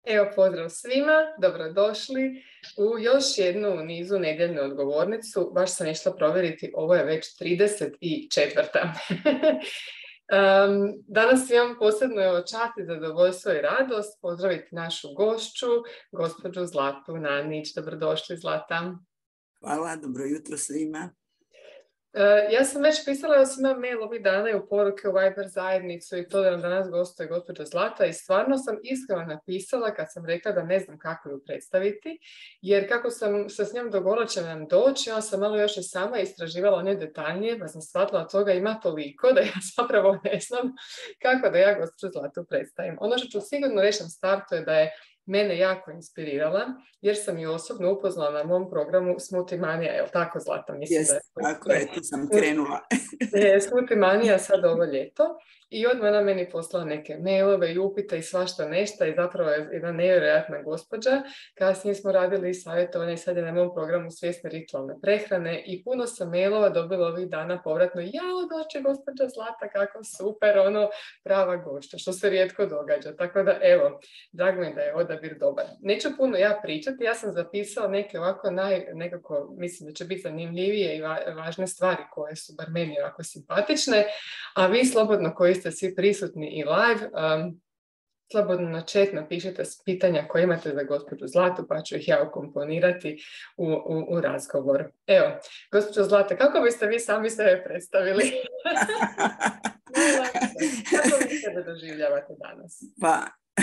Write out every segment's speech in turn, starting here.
Evo, pozdrav svima, dobrodošli u još jednu u nizu nedjeljnu odgovornicu. Baš sam išla provjeriti, ovo je već 34. Danas imam posebno čast i zadovoljstvo i radost pozdraviti našu gošću, gospođu Zlatu Nanić. Dobrodošli, Zlata. Hvala, dobro jutro svima. Ja sam već pisala, ja sam imala mail ovih dana i u poruke u Viber zajednicu i to da nam danas gostuje gospođa Zlata i stvarno sam iskreno napisala kad sam rekla da ne znam kako ju predstaviti, jer kako sam se s njom dogovorila će nam doći, ja sam malo još i sama istraživala one detaljnije, pa sam shvatila od toga ima toliko da ja zapravo ne znam kako da ja gospođu Zlatu predstavim. Ono što ću sigurno reći na startu je da je mene jako inspirirala, jer sam ju osobno upoznala na mom programu Smoothie Mania, je li tako, Zlata? Mislim da je. Tako je, tu sam krenula. Smoothie Mania sad ovo ljeto i odmah ona meni poslala neke mailove i upite i svašta nešto i zapravo je jedna nevjerojatna gospođa. Kasnije smo radili savjetovanje i sad je na mom programu Svjesne ritualne prehrane i puno sam mailova dobila ovih dana povratno. Doće gospođa Zlata, kako super, prava gošća, što se rijetko događa. Tako da evo, drago mi da je odabir dobar. Neću puno ja pričati, ja sam zapisala neke ovako nekako mislim da će biti zanimljivije i važne stvari koje su bar meni ovako simpatične, a vi slobodno koji ste svi prisutni i live, slobodno na chat napišite pitanja koje imate za gospođu Zlatu, pa ću ih ja ukomponirati u razgovor. Evo, gospođo Zlata, kako biste vi sami sebe predstavili? Kako vi sebe doživljavate danas? Pa,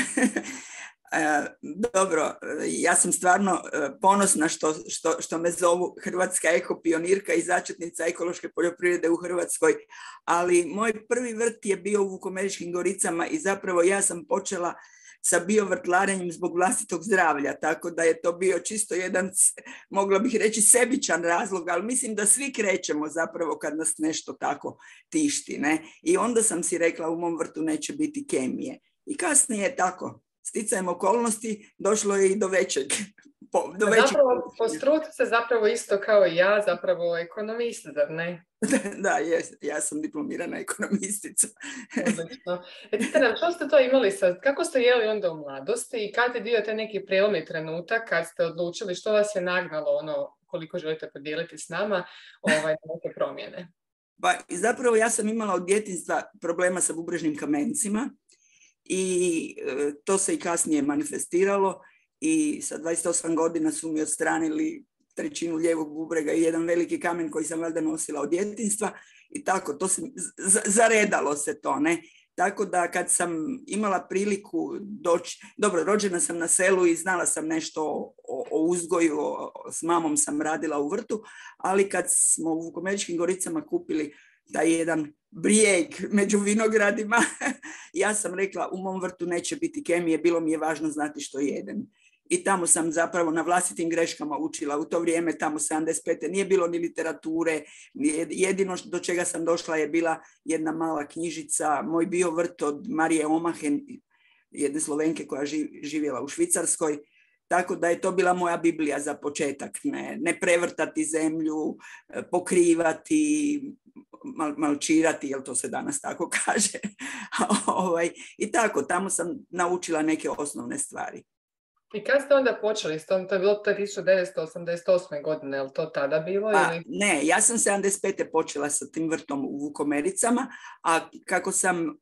dobro, ja sam stvarno ponosna što me zovu hrvatska ekopionirka i začetnica ekološke poljoprivrede u Hrvatskoj, ali moj prvi vrt je bio u Vukomeričkim Goricama i zapravo ja sam počela sa biovrtlarenjem zbog vlastitog zdravlja, tako da je to bio čisto jedan, mogla bih reći, sebičan razlog, ali mislim da svi krećemo zapravo kad nas nešto tako tišti, ne? I onda sam si rekla u mom vrtu neće biti kemije. I kasnije tako, sticajem okolnosti, došlo je i do većeg. Zapravo, po struci se zapravo isto kao i ja, zapravo ekonomist, zar ne? Da, ja sam diplomirana ekonomistica. Odlično. Recite nam, što ste to imali sad? Kako ste jeli onda u mladosti i kad je bio taj neki prelomni trenutak kad ste odlučili što vas je nagnalo koliko želite podijeliti s nama neke promjene? Pa zapravo ja sam imala od djetinjstva problema sa bubrežnim kamencima i to se i kasnije manifestiralo i sa 28 godina su mi odstranili trećinu lijevog bubrega i jedan veliki kamen koji sam valjda nosila od djetinjstva i tako, to se zaredalo se to, ne? Tako da kad sam imala priliku doći, dobro, rođena sam na selu i znala sam nešto o uzgoju, s mamom sam radila u vrtu, ali kad smo u Vukomeričkim Goricama kupili taj jedan brijeg među vinogradima, ja sam rekla u mom vrtu neće biti kemije, bilo mi je važno znati što jedem. I tamo sam zapravo na vlastitim greškama učila. U to vrijeme, tamo 75. nije bilo ni literature. Jedino do čega sam došla je bila jedna mala knjižica, Moj bio vrt od Marije Omahen, jedne Slovenke koja živjela u Švicarskoj. Tako da je to bila moja Biblija za početak. Ne prevrtati zemlju, pokrivati, malčirati, jel to se danas tako kaže. I tako, tamo sam naučila neke osnovne stvari. I kad ste onda počeli s tom? To je bilo 1988. godine, je li to tada bilo? Ili? Ne, ja sam 75. počela sa tim vrtom u Vukomericama, a kako sam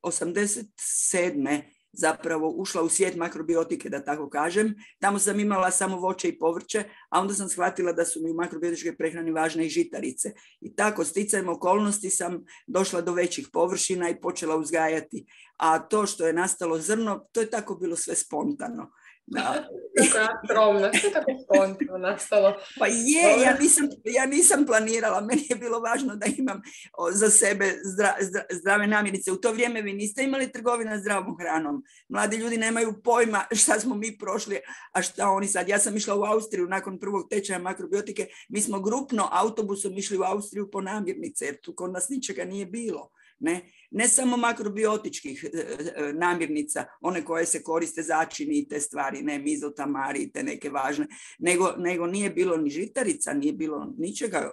87. zapravo ušla u svijet makrobiotike, da tako kažem, tamo sam imala samo voće i povrće, a onda sam shvatila da su mi u makrobiotičkoj prehrani važne i žitarice. I tako, sticajem okolnosti sam došla do većih površina i počela uzgajati. A to što je nastalo zrno, to je tako bilo sve spontano. Da. Tako je skromna, što je tako spontano nastalo? Pa ja nisam planirala, meni je bilo važno da imam za sebe zdrave namirnice. U to vrijeme vi niste imali trgovina zdravom hranom. Mladi ljudi nemaju pojma šta smo mi prošli, a šta oni sad. Ja sam išla u Austriju nakon prvog tečaja makrobiotike. Mi smo grupno autobusom išli u Austriju po namirnice, jer tu kod nas ničega nije bilo. Ne samo makrobiotičkih namirnica, one koje se koriste začini i te stvari, ne mizotamari i te neke važne, nego nije bilo ni žitarica, nije bilo ničega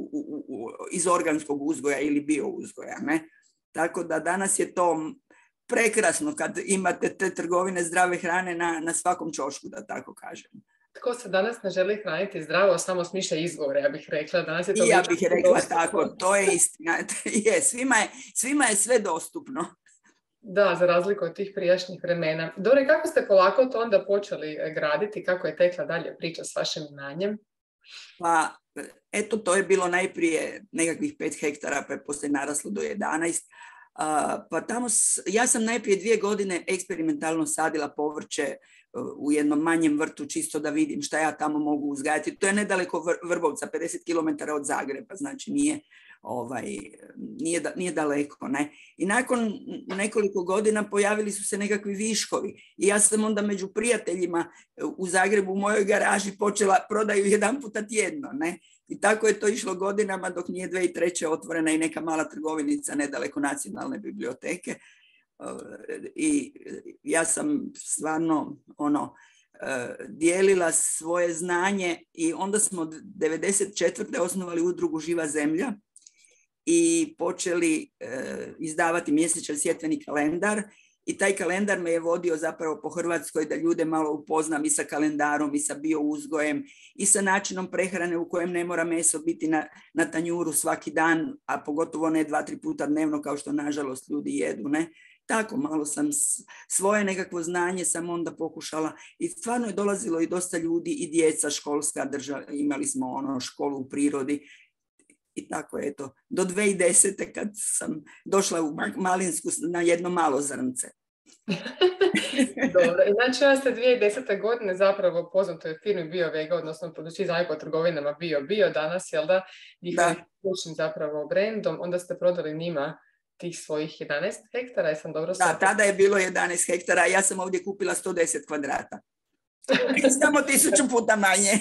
iz organskog uzgoja ili bio uzgoja. Ne? Tako da danas je to prekrasno kad imate te trgovine zdrave hrane na svakom ćošku, da tako kažem. Tko se danas ne želi hraniti zdravo, samo smišlja izgovore, ja bih rekla. Danas je to ja bih rekla dostupno. Tako, to je istina. Svima je sve dostupno. Da, za razliku od tih prijašnjih vremena. Dore, kako ste polako to onda počeli graditi? Kako je tekla dalje priča s vašim imanjem? Pa, eto, to je bilo najprije nekakvih 5 hektara, pa je poslije naraslo do 11. Pa tamo, ja sam najprije 2 godine eksperimentalno sadila povrće u jednom manjem vrtu, čisto da vidim šta ja tamo mogu uzgajati. To je nedaleko Vrbovca, 50 km od Zagreba, znači nije daleko. Ne? I nakon nekoliko godina pojavili su se nekakvi viškovi i ja sam onda među prijateljima u Zagrebu u mojoj garaži počela prodaju 1 puta tjedno. Ne? I tako je to išlo godinama dok nije 2003. otvorena i neka mala trgovinica nedaleko Nacionalne biblioteke. I ja sam stvarno dijelila svoje znanje i onda smo 1994. osnovali udrugu Živa zemlja i počeli izdavati mjesečan sjetveni kalendar i taj kalendar me je vodio zapravo po Hrvatskoj da ljude malo upoznam i sa kalendarom i sa biouzgojem i sa načinom prehrane u kojem ne mora meso biti na tanjuru svaki dan, a pogotovo ne 2-3 puta dnevno kao što nažalost ljudi jedu, ne? Tako, malo sam svoje nekakvo znanje sam onda pokušala i stvarno je dolazilo i dosta ljudi i djeca školska, imali smo školu u prirodi i tako je to. Do 2010. kad sam došla u Malinsku na jedno malo zrnce. Dobro, znači ja ste 2010. godine zapravo poznato je firmi BioVega, odnosno podući zajedno trgovinama Bio, danas, jel da, njihovim ključnim zapravo brendom, onda ste prodali njima tih svojih 11 hektara, jesam dobro shvatila? Da, tada je bilo 11 hektara, ja sam ovdje kupila 110 kvadrata. Samo 1000 puta manje.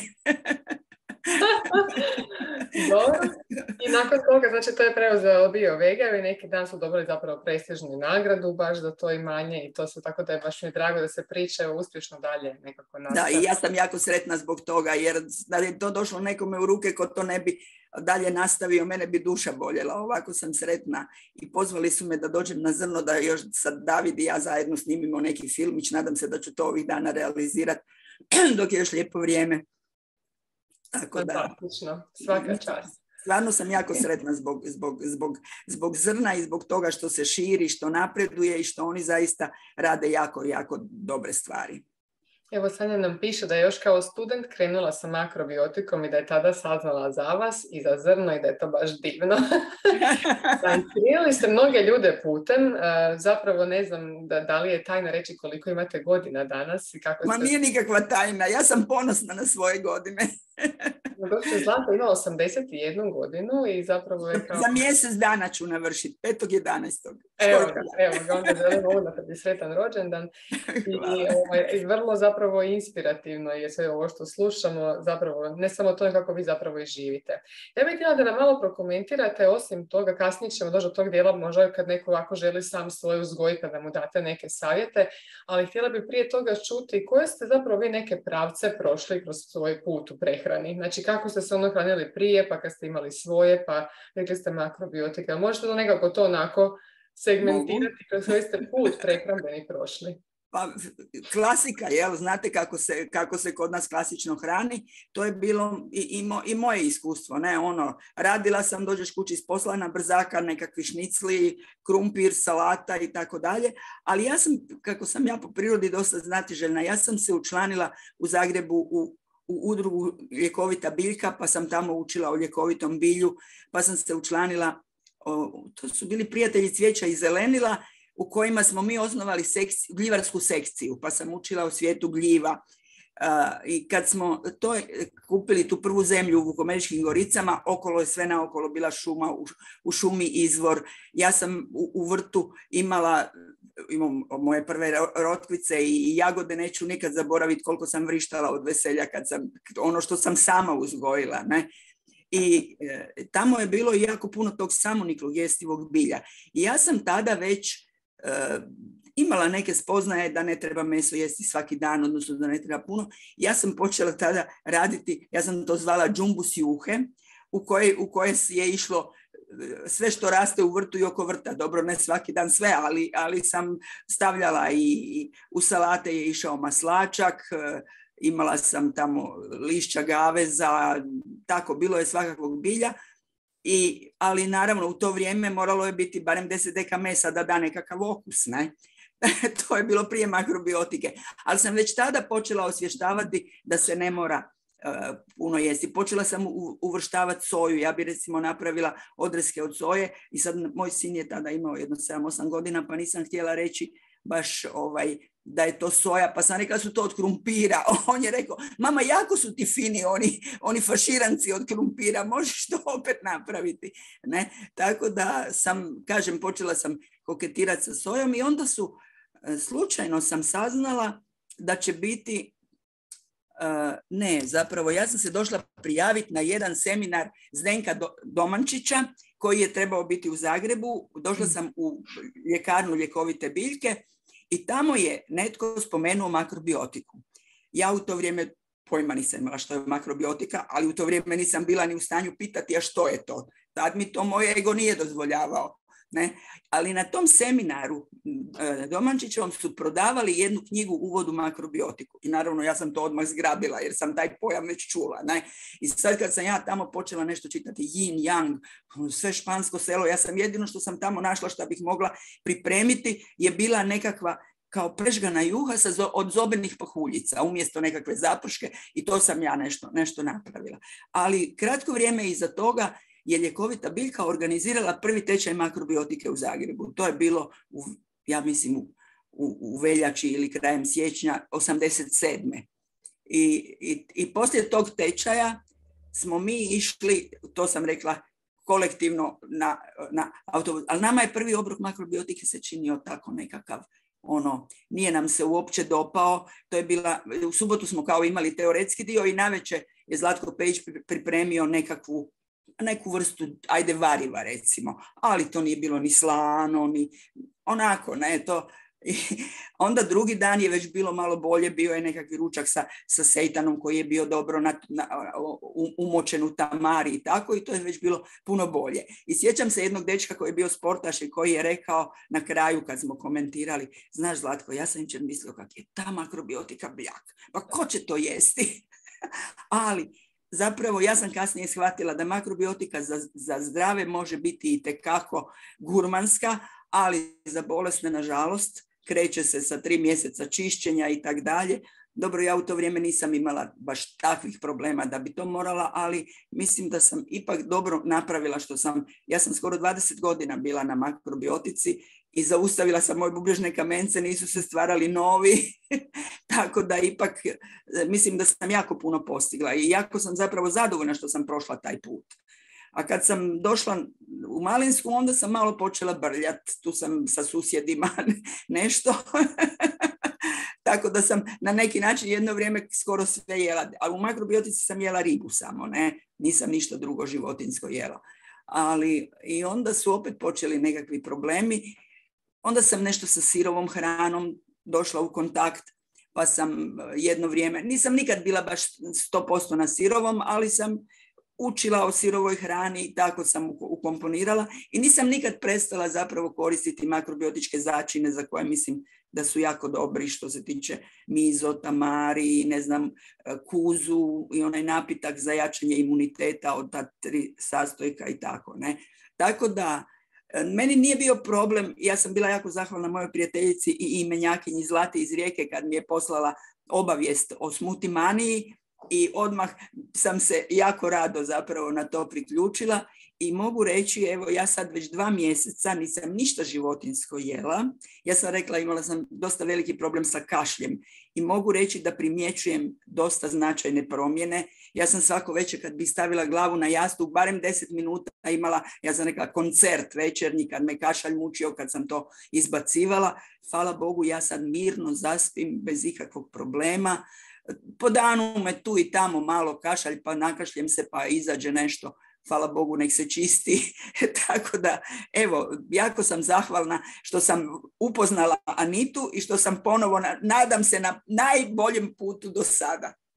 Dobro. I nakon toga, znači to je preuzeo BioVega i neki dan su dobili zapravo prestižnu nagradu baš za to imanje i to se tako da je baš mi drago da se priča uspješno dalje nekako nastavi. Da, i ja sam jako sretna zbog toga jer da je to došlo nekome u ruke ko to ne bi dalje nastavio, mene bi duša boljela, ovako sam sretna i pozvali su me da dođem na zrno da još sad David i ja zajedno snimimo neki filmić, nadam se da ću to ovih dana realizirati dok je još lijepo vrijeme. Tako da, svaka čast. Stvarno sam jako sretna zbog zrna i zbog toga što se širi, što napreduje i što oni zaista rade jako, jako dobre stvari. Evo Sanja nam piše da je još kao student krenula sa makrobiotikom i da je tada saznala za vas i za zrno i da je to baš divno. Inspirirali ste mnoge ljude putem, zapravo ne znam da li je tajna reći koliko imate godina danas i kako ste... Nije nikakva tajna, ja sam ponosna na svoje godine. Gospođa Zlata ima 81 godinu i zapravo je kao... Za mjesec dana ću navršiti, 5.11. Evo ga, onda želim ovo da ti sretan rođendan. I vrlo zapravo inspirativno je sve ovo što slušamo, zapravo ne samo to kako vi zapravo i živite. Ja bih htjela da nam malo prokomentirate, osim toga, kasnije ćemo doći do tog dijela, možda kad neko ovako želi sam svoj uzgojiti, da mu date neke savjete, ali htjela bih prije toga čuti koje ste zapravo vi neke pravce prošli kroz svoj put u prehrani. Znači kako ste se hranili prije, pa kad ste imali svoje, pa rekli ste makrobiotika. Možete li nekako to onako segmentirati kroz koji ste put prehrambeni prošli? Pa klasika, jel? Znate kako se kod nas klasično hrani, to je bilo i moje iskustvo, ne, radila sam, dođeš kući iz posla na brzaka, nekakvi šnicli, krumpir, salata i tako dalje, ali ja sam, kako sam ja po prirodi dosta znatiželjna, ja sam se učlanila u Zagrebu u udrugu Ljekovita biljka, pa sam tamo učila o ljekovitom bilju, pa sam se učlanila, to su bili prijatelji cvijeća i zelenila, u kojima smo mi osnovali gljivarsku sekciju, pa sam učila o svijetu gljiva. I kad smo kupili tu prvu zemlju u Vukomeričkim Goricama, okolo je sve naokolo bila šuma, u šumi izvor. Ja sam u vrtu imam moje prve rotkvice i jagode, neću nikad zaboraviti koliko sam vrištala od veselja kad sam ono što sam sama uzgojila, ne? I tamo je bilo jako puno tog samoniklog jestivog bilja. I ja sam tada već imala neke spoznaje da ne treba meso jesti svaki dan, odnosno da ne treba puno. Ja sam počela tada raditi, ja sam to zvala džumbus juhe, u koje je išlo sve što raste u vrtu i oko vrta. Dobro, ne svaki dan sve, ali sam stavljala i u salate je išao maslačak, imala sam tamo lišća gaveza, tako, bilo je svakakvog bilja. Ali naravno u to vrijeme moralo je biti barem 10 deka mesa da da nekakav okus, ne? To je bilo prije makrobiotike. Ali sam već tada počela osvještavati da se ne mora puno jesti. Počela sam uvrštavati soju. Ja bi recimo napravila odreske od soje i sad moj sin je tada imao jedno 7-8 godina pa nisam htjela reći baš da je to soja, pa sam rekla su to od krumpira. On je rekao, mama, jako su ti fini oni faširanci od krumpira, možeš to opet napraviti. Ne? Tako da počela sam koketirati sa sojom i onda slučajno sam saznala da će biti, ja sam se došla prijaviti na jedan seminar Zdenka Domančića koji je trebao biti u Zagrebu. Došla sam u ljekarnu ljekovite biljke i tamo je netko spomenuo makrobiotiku. Ja u to vrijeme pojma nisam imala što je makrobiotika, ali u to vrijeme nisam bila ni u stanju pitati a što je to. Tad mi to moj ego nije dozvoljavao. Ne? Ali na tom seminaru Domančićevom su prodavali jednu knjigu Uvod u makrobiotiku. I naravno ja sam to odmah zgrabila jer sam taj pojam već čula. Ne? I sad kad sam ja tamo počela nešto čitati, yin, yang, sve špansko selo, ja sam jedino što sam tamo našla što bih mogla pripremiti je bila nekakva kao prežgana juha od zobenih pahuljica umjesto nekakve zaprške i to sam ja nešto napravila. Ali kratko vrijeme iza toga je ljekovita biljka organizirala prvi tečaj makrobiotike u Zagrebu. To je bilo, ja mislim, u veljači ili krajem siječnja 87. I poslije tog tečaja smo mi išli, to sam rekla, kolektivno na autobus. Ali nama je prvi obrok makrobiotike se činio tako nekakav, nije nam se uopće dopao. To je bila, u subotu smo kao imali teoretski dio i navečer je Zlatko Pejić pripremio neku vrstu, variva recimo, ali to nije bilo ni slano, ni onako, ne, to. I onda drugi dan je već bilo malo bolje, bio je nekakvi ručak sa sejtanom koji je bio dobro umočen u tamari i tako, i to je već bilo puno bolje. I sjećam se jednog dečka koji je bio sportaš i koji je rekao na kraju kad smo komentirali, znaš Zlatko, ja sam jučer mislio kak je ta makrobiotika bljak, pa ko će to jesti? Ali zapravo ja sam kasnije shvatila da makrobiotika za zdrave može biti itekako gurmanska, ali za bolesne, nažalost, kreće se sa 3 mjeseca čišćenja i tak dalje. Dobro, ja u to vrijeme nisam imala baš takvih problema da bi to morala, ali mislim da sam ipak dobro napravila ja sam skoro 20 godina bila na makrobiotici i zaustavila sam moje bubrežne kamence, nisu se stvarali novi, tako da ipak mislim da sam jako puno postigla i jako sam zapravo zadovoljna što sam prošla taj put. A kad sam došla u Malinsku, onda sam malo počela brljati, tu sam sa susjedima nešto, tako da sam na neki način jedno vrijeme skoro sve jela, a u makrobiotici sam jela ribu samo, nisam ništa drugo životinjsko jela. Ali i onda su opet počeli nekakvi problemi. Onda sam nešto sa sirovom hranom došla u kontakt, pa sam jedno vrijeme, nisam nikad bila baš 100% na sirovom, ali sam učila o sirovoj hrani i tako sam ukomponirala i nisam nikad prestala zapravo koristiti makrobiotičke začine za koje mislim da su jako dobri što se tiče mizo, tamari, kuzu i onaj napitak za jačanje imuniteta od ta 3 sastojka i tako. Tako da meni nije bio problem, ja sam bila jako zahvalna mojoj prijateljici i imenjakinji Zlati iz Rijeke kad mi je poslala obavijest o smoothie maniji i odmah sam se jako rado zapravo na to priključila i mogu reći, evo ja sad već 2 mjeseca nisam ništa životinjsko jela. Ja sam rekla, imala sam dosta veliki problem sa kašljem i mogu reći da primjećujem dosta značajne promjene. Ja sam svako večer kad bi stavila glavu na jastuk, barem 10 minuta imala, ja sam rekla, koncert večernji kad me kašalj mučio, kad sam to izbacivala. Hvala Bogu, ja sad mirno zaspim bez ikakvog problema. Po danu me tu i tamo malo kašalj, pa nakašljem se, pa izađe nešto. Hvala Bogu, nek se čisti. Tako da, evo, jako sam zahvalna što sam upoznala Anitu i što sam ponovo, nadam se, na najboljem putu do sada.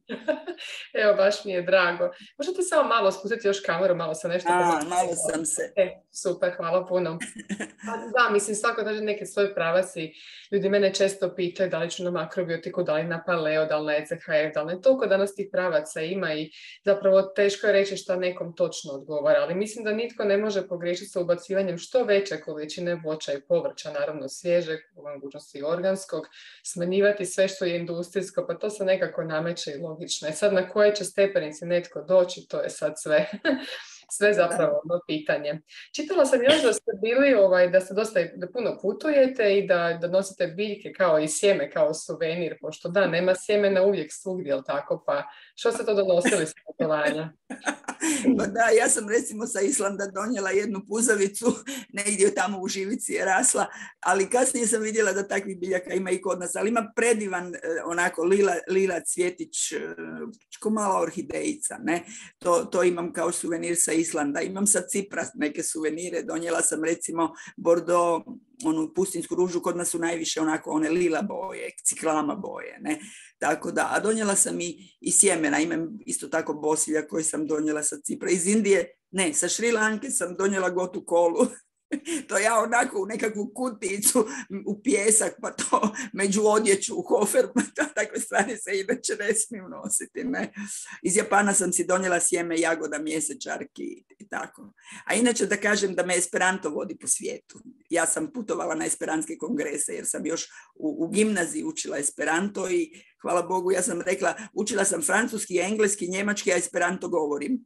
Evo, baš mi je drago. Možete samo malo spustiti još kameru, malo sam nešto Malo sam se. Super, hvala puno. Da, mislim, svako daže neke svoje pravaci. Ljudi mene često pitaju da li ću na makrobiotiku, da li na paleo, da li na ECHF, da li ne. Toliko danas tih pravaca ima i zapravo teško je reći šta nekom točno odgovara. Ali mislim da nitko ne može pogriješiti sa ubacivanjem što veće količine voća i povrća, naravno svježeg, u mogućnosti i organskog, smanjivati sve što je industrijsko, pa to se nekako nameće i logično. I sad na koje će stepenici netko doći, to je sad sve zapravo pitanje. Čitala sam još da ste bili, da ste da puno putujete i da nosite biljke kao i sjeme, kao suvenir, pošto da, nema sjemena uvijek svugdje, jel tako? Pa što ste to donosili s putovanja? Pa da, ja sam recimo sa Islanda donijela jednu puzavicu, negdje tamo u živici je rasla, ali kasnije sam vidjela da takvih biljaka ima i kod nas, ali ima predivan onako lila cvjetić, ko mala orhidejica, ne? To imam kao suvenir sa Islanda. Imam sa Cipra neke suvenire, donijela sam recimo Bordeaux, onu pustinsku ružu, kod nas su najviše onako one lila boje, ciklama boje, ne? Tako da, a donijela sam i sjemena, imam isto tako bosilja koji sam donijela sa Cipra. Iz Indije, ne, sa Šri Lanke sam donijela gotu kolu. To ja onako u nekakvu kuticu u pijesak, pa to među odjeću u kofer, takve stvari se inače ne smiju nositi. Ne? Iz Japana sam si donijela sjeme jagoda, mjesečarki i tako. A inače da kažem da me Esperanto vodi po svijetu. Ja sam putovala na esperantske kongrese jer sam još u gimnaziji učila Esperanto i hvala Bogu ja sam rekla učila sam francuski, engleski, njemački, a Esperanto govorim.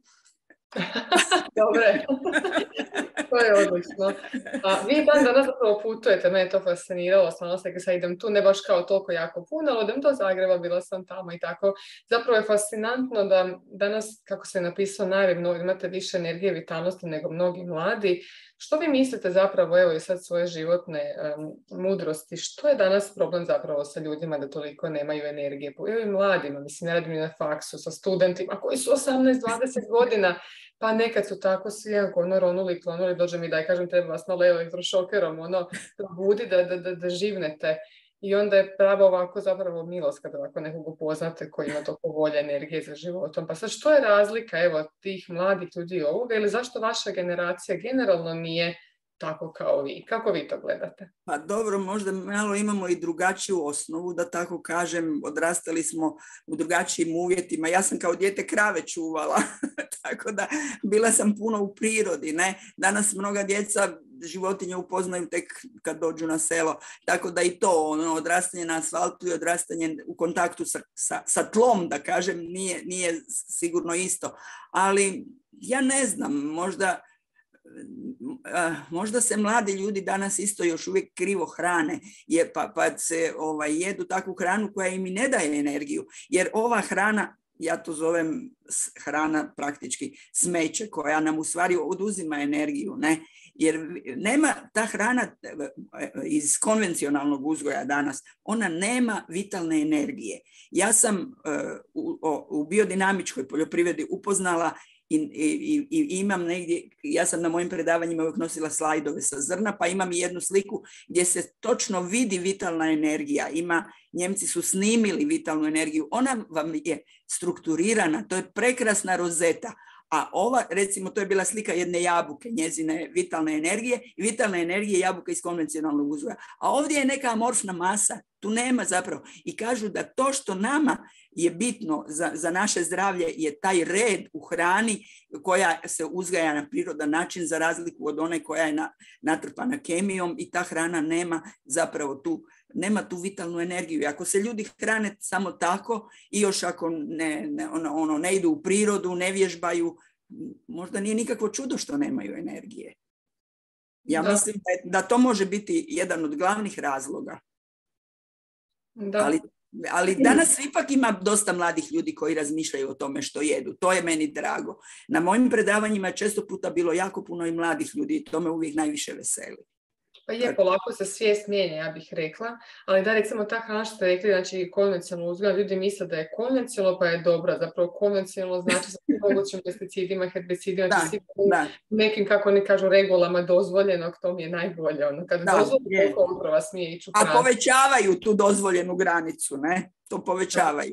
Dobre. To je odlično. Vi dan danas zapravo putujete, mene je to fasciniralo, stvarno se sad idem tu, ne baš kao toliko jako puno, ali odem do Zagreba, bila sam tamo i tako. Zapravo je fascinantno da danas, kako se je napisao naivno, imate više energije i vitalnosti nego mnogi mladi. Što vi mislite zapravo, evo i sad svoje životne mudrosti, što je danas problem zapravo sa ljudima da toliko nemaju energije? Evo i mladima, mislim, ne radim na faksu, sa studentima koji su 18-20 godina, pa nekad su tako svi ronuli, klonuli, dođe mi da kažem treba vas malo elektrošokerom, probudi da živnete. I onda je pravo ovako zapravo milost kada ovako nekog upoznate koji ima toliko volje, energije za životom. Pa sad što je razlika evo tih mladih ljudi ovoga ili zašto vaša generacija generalno nije tako kao vi? Kako vi to gledate? Pa dobro, možda malo imamo i drugačiju osnovu, da tako kažem, odrastali smo u drugačijim uvjetima. Ja sam kao dijete krave čuvala, tako da bila sam puno u prirodi. Ne? Danas mnoga djeca životinje upoznaju tek kad dođu na selo, tako da i to odrastanje na asfaltu i odrastanje u kontaktu sa tlom, da kažem, nije sigurno isto. Ali ja ne znam, možda se mladi ljudi danas isto još uvijek krivo hrane pa se jedu takvu hranu koja im i ne daje energiju, jer ova hrana, ja to zovem hrana praktički smeće koja nam u stvari oduzima energiju, ne? Jer nema ta hrana iz konvencionalnog uzgoja danas, ona nema vitalne energije. Ja sam u biodinamičkoj poljoprivredi upoznala i imam negdje, ja sam na mojim predavanjima uvijek nosila slajdove sa zrna, pa imam i jednu sliku gdje se točno vidi vitalna energija. Njemci su snimili vitalnu energiju, ona vam je strukturirana, to je prekrasna rozeta. A ova, recimo, to je bila slika jedne jabuke, njezine vitalne energije i vitalne energije jabuke iz konvencionalnog uzgoja. A ovdje je neka amorfna masa, tu nema zapravo. I kažu da to što nama je bitno za naše zdravlje je taj red u hrani koja se uzgaja na prirodan način za razliku od one koja je natrpana kemijom i ta hrana nema zapravo nema tu vitalnu energiju. I ako se ljudi hrane samo tako i još ako ne idu u prirodu, ne vježbaju, možda nije nikakvo čudo što nemaju energije. Ja mislim da to može biti jedan od glavnih razloga. Da. Ali danas ipak ima dosta mladih ljudi koji razmišljaju o tome što jedu. To je meni drago. Na mojim predavanjima je često puta bilo jako puno i mladih ljudi i to me uvijek najviše veseli. Pa je, polako se svijest mijenja, ja bih rekla, ali da recimo ta hrana što ste rekli, znači konvencionalno uzgoj, ljudi misle da je konvencionalno pa je dobra, zapravo konvencionalno znači sa mogućim pesticidima, herbicidima, nekim, kako oni kažu, regulama dozvoljenog, to mi je najbolje, kada dozvoljeno koliko oprava smije ići u hranu. A povećavaju tu dozvoljenu granicu, ne? To povećavaju.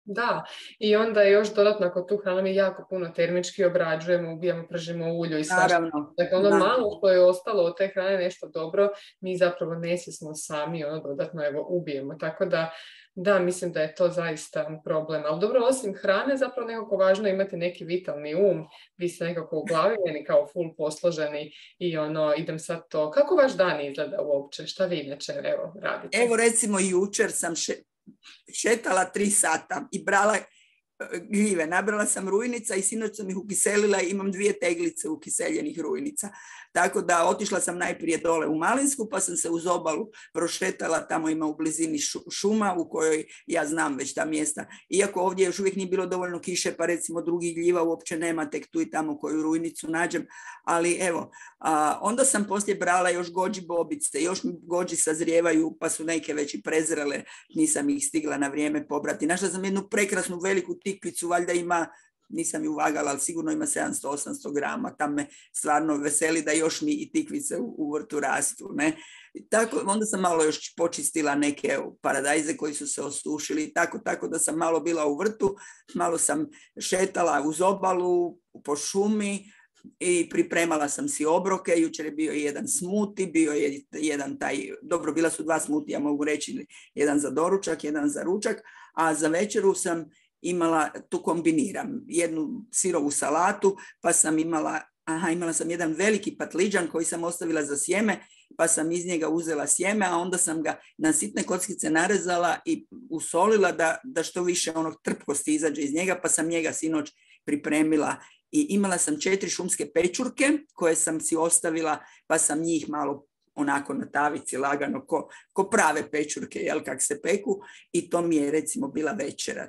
Da, i onda još dodatno ako tu hranu mi jako puno termički obrađujemo, ubijamo, pržimo ulju i svašta. Naravno. Dakle, ono malo što je ostalo od te hrane nešto dobro, mi zapravo nesvjesno sami ono dodatno ubijemo. Tako da, mislim da je to zaista problem. Ali dobro, osim hrane, zapravo nekako važno imati neki vitalni vi ste nekako u glavi, meni kao full posloženi i idem sad to. Kako vaš dan izgleda uopće? Šta vi inače radite? Evo recimo jučer sam šetala 3 sata i brala gljive. Nabrala sam rujnica i sinoć sam ih ukiselila i imam 2 teglice ukiseljenih rujnica. Tako da otišla sam najprije dole u Malinsku, pa sam se uz obalu prošetala, tamo ima u blizini šuma u kojoj ja znam već ta mjesta. Iako ovdje još uvijek nije bilo dovoljno kiše, pa recimo drugih gljiva uopće nema, tek tu i tamo koju rujnicu nađem. Ali evo, onda sam poslije brala još gođi bobice, još mi gođi sazrijevaju, pa su neke već i prezrele, nisam ih stigla na vrijeme pobrati. Našla sam jednu prekrasnu veliku tikvicu, valjda ima, nisam ju vagala, ali sigurno ima 700-800 grama. Tam me stvarno veseli da još mi i tikvice u vrtu rastu. Ne? Tako, onda sam malo još počistila neke paradajze koji su se osušili. Tako da sam malo bila u vrtu, malo sam šetala uz obalu, po šumi i pripremala sam si obroke. Jučer je bio jedan smuti, bio je jedan dobro, bila su 2 smutija, mogu reći, jedan za doručak, jedan za ručak, a za večeru sam imala, tu kombiniram, jednu sirovu salatu, pa sam imala sam jedan veliki patliđan koji sam ostavila za sjeme, pa sam iz njega uzela sjeme, a onda sam ga na sitne kockice narezala i usolila da što više onog trpkosti izađe iz njega, pa sam njega sinoć pripremila i imala sam 4 šumske pečurke koje sam si ostavila, pa sam njih malo onako na tavici lagano ko prave pečurke, jel, kak se peku, i to mi je recimo bila večera,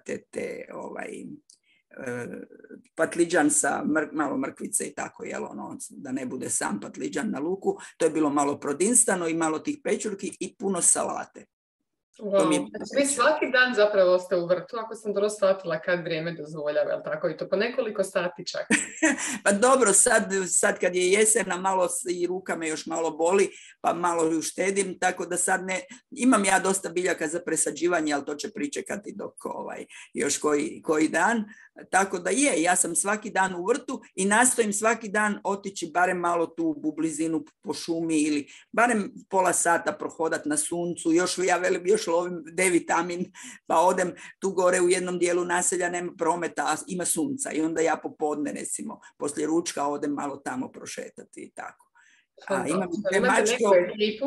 patliđan sa malo mrkvice i tako, jel, da ne bude sam patliđan na luku. To je bilo malo prodinstano i malo tih pečurki i puno salate. Wow. Vi svaki dan zapravo ste u vrtu, ako sam dobro shvatila, kad vrijeme dozvoljava, jel tako? I to po nekoliko sati čak. Pa dobro, sad kad je jesena, malo i ruka me još malo boli, pa malo ju štedim, tako da sad imam ja dosta biljaka za presađivanje, ali to će pričekati dok još koji dan. Tako da ja sam svaki dan u vrtu i nastojim svaki dan otići barem malo tu u blizinu po šumi ili barem pola sata prohodat na suncu. Još lovim D-vitamin, pa odem tu gore u jednom dijelu naselja, nema prometa, a ima sunca i onda ja popodne, recimo, poslije ručka odem malo tamo prošetati i tako. Imate neku ekipu?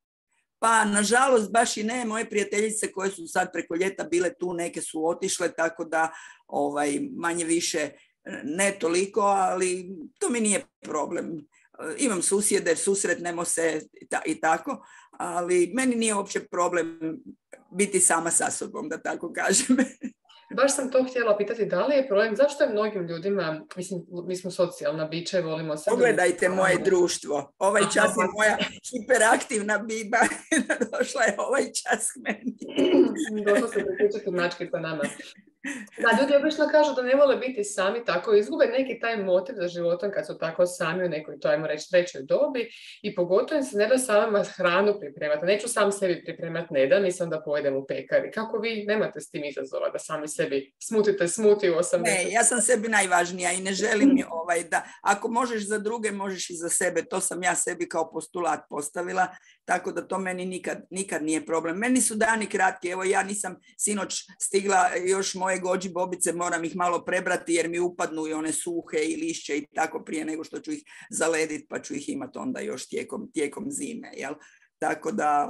Pa, nažalost, baš i ne. Moje prijateljice koje su sad preko ljeta bile tu, neke su otišle, tako da manje više ne toliko, ali to mi nije problem. Imam susjede, susretnemo se i tako, ali meni nije uopće problem biti sama sa sobom, da tako kažem. Baš sam to htjela pitati, da li je problem, zašto je mnogim ljudima, mislim, mi smo socijalna bića, volimo se... Pogledajte moje društvo, ovaj čas je moja hiperaktivna biba, došla je ovaj čas k meni. Došla se priključiti mačke sa nama. Da, ljudi obično kažu da ne vole biti sami, tako izgube neki taj motiv za životom kad su tako sami u nekoj, to ajmo reći, trećoj dobi i pogotovo im se ne da samima hranu pripremati. Neću sam sebi pripremati, ne da, nisam da pojedem u pekari. Kako vi nemate s tim izazova da sami sebi smutite smuti u 80? Ne, ja sam sebi najvažnija i ne želim da ako možeš za druge, možeš i za sebe. To sam ja sebi kao postulat postavila, tako da to meni nikad nije problem. Meni su dani kratki, evo ja nisam sinoć stigla još moje gođi bobice, moram ih malo prebrati jer mi upadnu i one suhe i lišće i tako prije nego što ću ih zalediti, pa ću ih imati onda još tijekom zime, jel? Tako da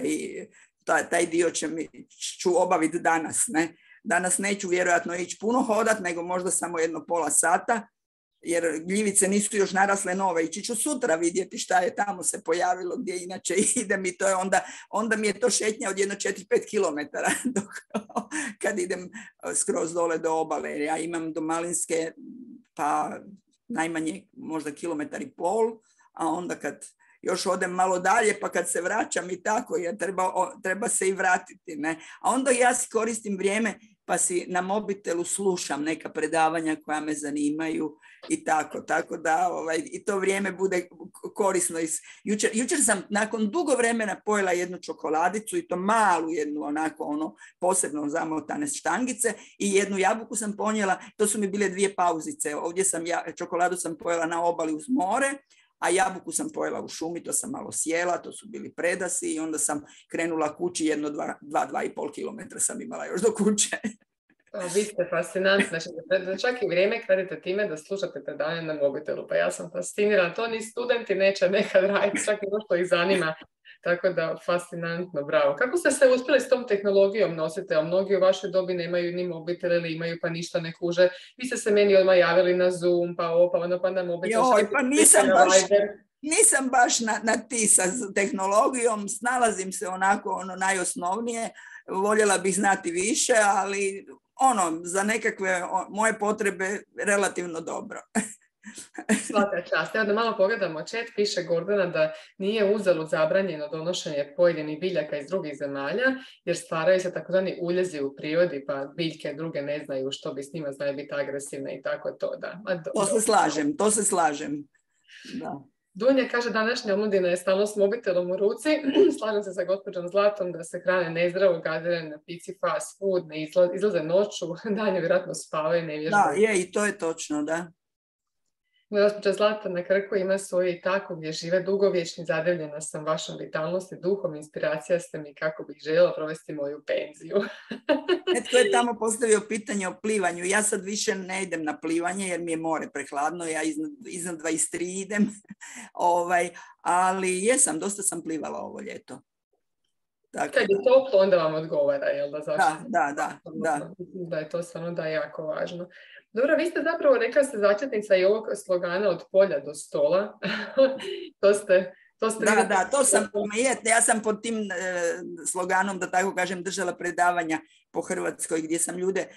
taj dio ću obaviti danas, ne? Danas neću vjerojatno ići puno hodat, nego možda samo jedno pola sata, jer gljivice nisu još narasle nove. Ići ću sutra vidjeti šta je tamo se pojavilo, gdje inače idem i to je onda mi je to šetnja od jedno 4-5 kilometara kad idem skroz dole do obale. Ja imam do Malinske pa najmanje možda 1,5 km, a onda kad još odem malo dalje, pa kad se vraćam i tako, jer treba se i vratiti, ne? A onda ja si koristim vrijeme pa si na mobitelu slušam neka predavanja koja me zanimaju i tako da i to vrijeme bude korisno. Jučer sam nakon dugo vremena pojela jednu čokoladicu i to malu jednu onako posebno zamotane štangice i jednu jabuku sam ponijela, to su mi bile 2 pauzice. Ovdje čokoladu sam pojela na obali uz more, a jabuku sam pojela u šumi, to sam malo sjela, to su bili predasi i onda sam krenula kući 2,5 kilometra sam imala još do kuće. Vi ste fascinantni, znači da čak i vrijeme kradite time da slušate predavanje na mobitelu, pa ja sam fascinirana, to ni studenti neće nekad raditi, čak i što ih zanima, tako da fascinantno, bravo. Kako ste se uspjeli s tom tehnologijom nositi, a mnogi u vašoj dobi nemaju ni mobitel ili imaju pa ništa ne kuže, vi ste se meni odmah javili na Zoom, pa ono pa na mobitel. Pa nisam baš na ti sa tehnologijom, snalazim se onako najosnovnije, voljela bih znati više, ali za nekakve moje potrebe relativno dobro. Svaka čast. Evo da malo pogledamo chat, piše Gordana da nije uzalud zabranjeno donošenje pojedinih biljaka iz drugih zemalja, jer stvaraju se takozvani uljezi u prirodi, pa biljke druge ne znaju što bi s njima, znaju biti agresivne i tako to. Da. To se slažem. Da. Dunja kaže, današnja omladina je stalno s mobitelom u ruci. Slažem se sa gospođom Zlatom da se hrane nezdravo, gadirane na pici, fast food, ne izlaze noću, danju vjerojatno spavaju, ne vježbaju. Da, i to je točno, da. Gospođa Zlata na Krku ima svoje i tako gdje žive dugovječni, zadivljena sam vašom vitalnosti, duhom, inspiracija ste mi kako bih željela provesti moju penziju. Netko je tamo postavio pitanje o plivanju. Ja sad više ne idem na plivanje jer mi je more prehladno, ja iznad 23 idem, ali dosta sam plivala ovo ljeto. Tako, kad je toplo, onda vam odgovara, jel da? Zašto? Da. Mislim da je to stvarno da je jako važno. Dobro, vi ste zapravo rekla ste začetnica i ovog slogana od polja do stola. to ste ja sam pod tim sloganom, da tako kažem, držala predavanja po Hrvatskoj gdje sam ljude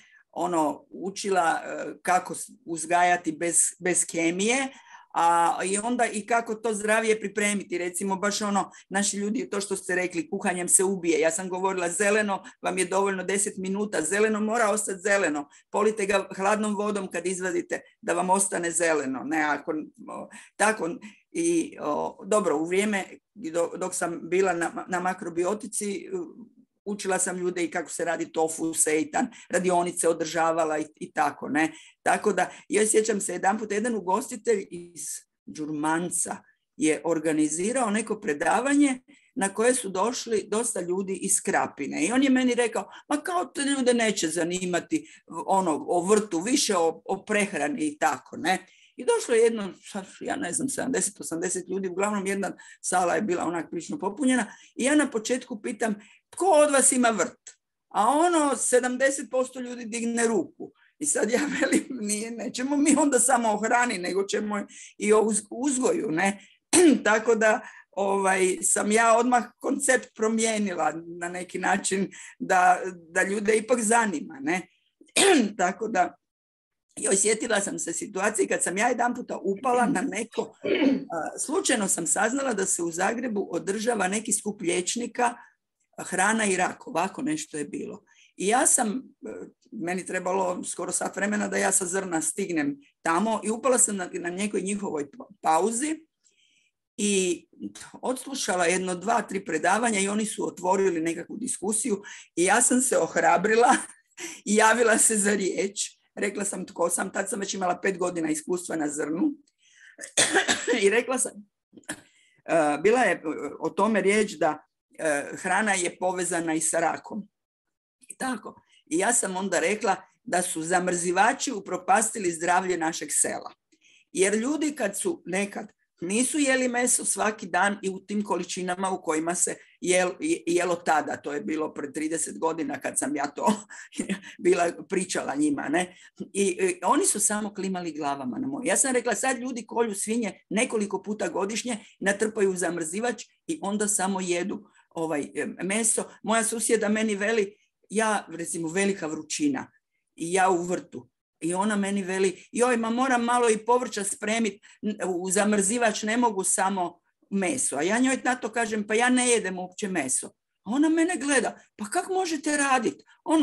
učila kako uzgajati bez kemije, i onda i kako to zdravije pripremiti. Recimo baš naši ljudi, to što ste rekli, kuhanjem se ubije. Ja sam govorila, zeleno vam je dovoljno 10 minuta, zeleno mora ostati zeleno. Polite ga hladnom vodom kad izvadite da vam ostane zeleno. Tako. I dobro, u vrijeme dok sam bila na makrobiotici, učila sam ljude i kako se radi tofu, seitan, radionice održavala i tako, ne. Tako da, ja sjećam se jedan ugostitelj iz Đurmanca je organizirao neko predavanje na koje su došli dosta ljudi iz Krapine. I on je meni rekao, ma kao te ljude neće zanimati o vrtu, više o prehrani i tako, ne. I došlo je jedno, ja ne znam, 70-80 ljudi, uglavnom jedna sala je bila onak prilično popunjena i ja na početku pitam, tko od vas ima vrt? A 70% ljudi digne ruku. I sad ja velim, nećemo mi onda samo o hrani, nego ćemo i o uzgoju, ne? Tako da sam ja odmah koncept promijenila na neki način da ljude ipak zanima, ne? Tako da i osjetila sam se situaciji kad sam ja jedan puta upala na neko, slučajno sam saznala da se u Zagrebu održava neki skup liječnika, hrana i rak, ovako nešto je bilo. I ja sam, meni trebalo skoro sat vremena da ja sa Zrna stignem tamo i upala sam na nekoj njihovoj pauzi i odslušala 1, 2, 3 predavanja i oni su otvorili nekakvu diskusiju i ja sam se ohrabrila i javila se za riječ. Rekla sam tko sam, tad sam već imala 5 godina iskustva na Zrnu i rekla sam, bila je o tome riječ da hrana je povezana i sa rakom. I tako. I ja sam onda rekla da su zamrzivači upropastili zdravlje našeg sela. Jer ljudi kad su nekad nisu jeli meso svaki dan i u tim količinama u kojima se jelo tada. To je bilo pred 30 godina kad sam ja to pričala njima. Ne? I oni su samo klimali glavama na moje. Ja sam rekla, sad ljudi kolju svinje nekoliko puta godišnje, natrpaju zamrzivač i onda samo jedu meso. Moja susjeda meni veli, ja recimo velika vrućina i ja u vrtu. I ona meni veli, joj, moram malo i povrća spremiti, u zamrzivač ne mogu samo meso. A ja njoj na to kažem, pa ja ne jedem uopće meso. A ona mene gleda, pa kako možete raditi?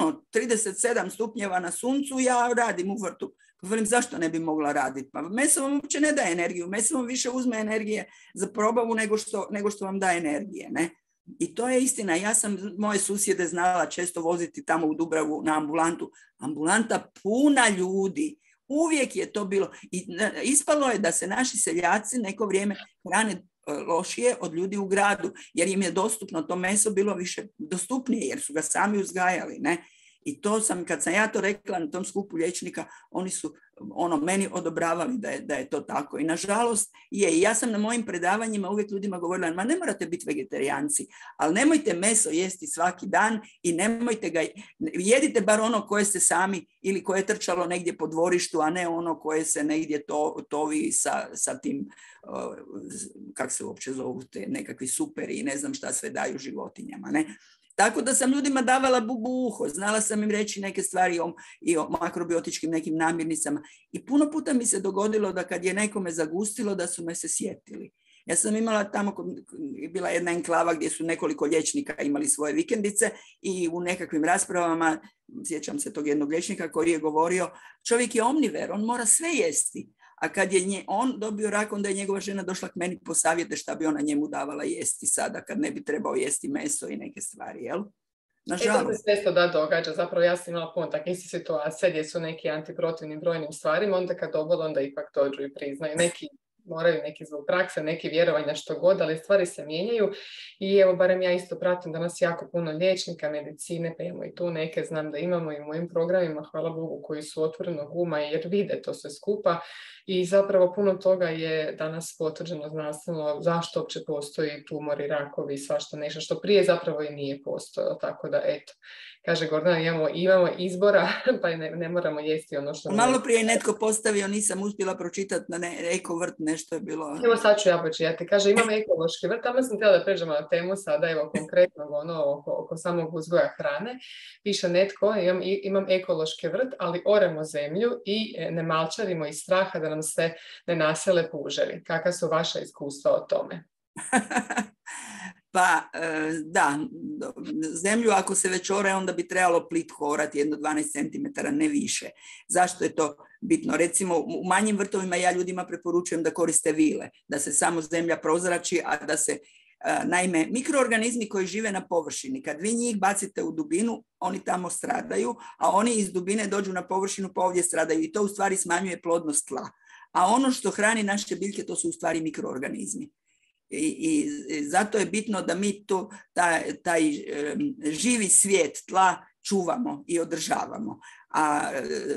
37 stupnjeva na suncu, ja radim u vrtu. Pa velim, zašto ne bi mogla raditi? Pa meso vam uopće ne daje energiju. Meso vam više uzme energije za probavu nego što vam daje energije, ne? I to je istina. Ja sam moje susjede znala često voziti tamo u Dubravu na ambulantu. Ambulanta puna ljudi. Uvijek je to bilo. I ispalo je da se naši seljaci neko vrijeme hrane lošije od ljudi u gradu, jer im je dostupno to meso bilo više dostupnije, jer su ga sami uzgajali, ne? I to kad sam ja to rekla na tom skupu liječnika, oni su meni odobravali da je to tako. I nažalost je. I ja sam na mojim predavanjima uvijek ljudima govorila, ma ne morate biti vegetarijanci, ali nemojte meso jesti svaki dan i nemojte ga, jedite bar ono koje ste sami ili koje je trčalo negdje po dvorištu, a ne ono koje se negdje tovi sa tim, kak se uopće zovu, te nekakvi superi i ne znam šta sve daju životinjama, ne? Tako da sam ljudima davala bubu u uho, znala sam im reći neke stvari i o makrobiotičkim nekim namirnicama. I puno puta mi se dogodilo da kad je nekome zagustilo da su me se sjetili. Ja sam imala tamo, bila jedna enklava gdje su nekoliko liječnika imali svoje vikendice i u nekakvim raspravama, sjećam se tog jednog liječnika koji je govorio, čovjek je omniver, on mora sve jesti. A kad je on dobio rak, onda je njegova žena došla k meni po savjete šta bi ona njemu davala jesti sada, kad ne bi trebao jesti meso i neke stvari, jel? Nažalost. To se često da događa. Zapravo ja sam imala puno takvih situacija gdje su neki antiprotivni brojnim stvarima, onda kad obole, onda ipak dođu i priznaju. Neki moraju, neki zbog prakse, neki vjerovanja, što god, ali stvari se mijenjaju. I evo, barem ja isto pratim danas jako puno liječnika, medicine, pa imamo i tu neke, znam da imamo i u mojim programima, hvala Bogu, koji su otvorenog uma jer vide to sve skupa. I zapravo puno toga je danas potvrđeno znanstveno zašto uopće postoji tumori, rakovi i svašta nešto što prije zapravo i nije postojalo. Tako da, eto, kaže Gordana, imamo izbora, pa ne moramo jesti ono što... Malo prije netko postavio, nisam uspjela pročitati na ekovrt, nešto je bilo... Evo sad ću ja počijati. Kaže, imam ekološki vrt, tamo sam htjela da pređemo na temu sada, evo konkretno oko samog uzgoja hrane. Piše netko, imam ekološki vrt, ali oremo zemlju i ne malčarimo iz straha da nam se ne nasele puževi. Kakva su vaša iskustva o tome? Pa da, zemlju ako se već ore, onda bi trebalo plitko orati 12 cm, ne više. Zašto je to bitno? Recimo u manjim vrtovima ja ljudima preporučujem da koriste vile, da se samo zemlja prozrači, a da se, naime, mikroorganizmi koji žive na površini, kad vi njih bacite u dubinu, oni tamo stradaju, a oni iz dubine dođu na površinu pa ovdje stradaju i to u stvari smanjuje plodnost tla. A ono što hrani naše biljke, to su u stvari mikroorganizmi. I zato je bitno da mi taj živi svijet tla čuvamo i održavamo. A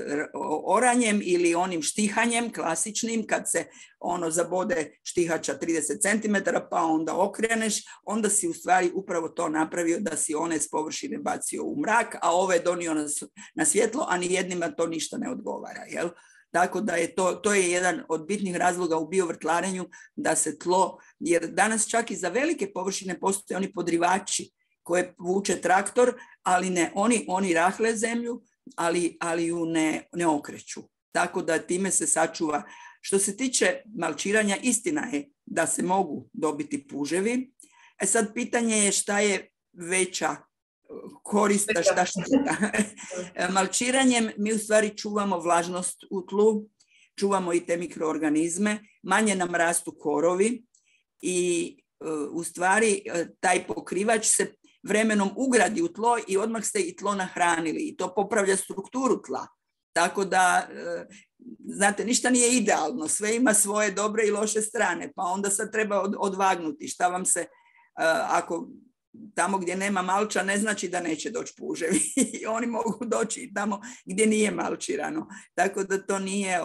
oranjem ili onim štihanjem klasičnim, kad se zabode štihača 30 cm pa onda okreneš, onda si u stvari upravo to napravio da si one s površine bacio u mrak, a ove donio na svjetlo, a ni jednima to ništa ne odgovara, jel? Tako da je to je jedan od bitnih razloga u biovrtlarenju da se tlo, jer danas čak i za velike površine postoje oni podrivači koje vuče traktor, ali ne, oni rahle zemlju, ali ju ne okreću. Tako da time se sačuva. Što se tiče malčiranja, istina je da se mogu dobiti puževi. Sad pitanje je šta je veća korista, šta šteta. Malčiranjem mi u stvari čuvamo vlažnost u tlu, čuvamo i te mikroorganizme, manje nam rastu korovi i u stvari taj pokrivač se vremenom ugradi u tlo i odmah ste i tlo nahranili i to popravlja strukturu tla. Tako da, znate, ništa nije idealno, sve ima svoje dobre i loše strane, pa onda sad treba odvagnuti šta vam se, ako tamo gdje nema malča ne znači da neće doći puževi. Oni mogu doći i tamo gdje nije malčirano. Tako da to nije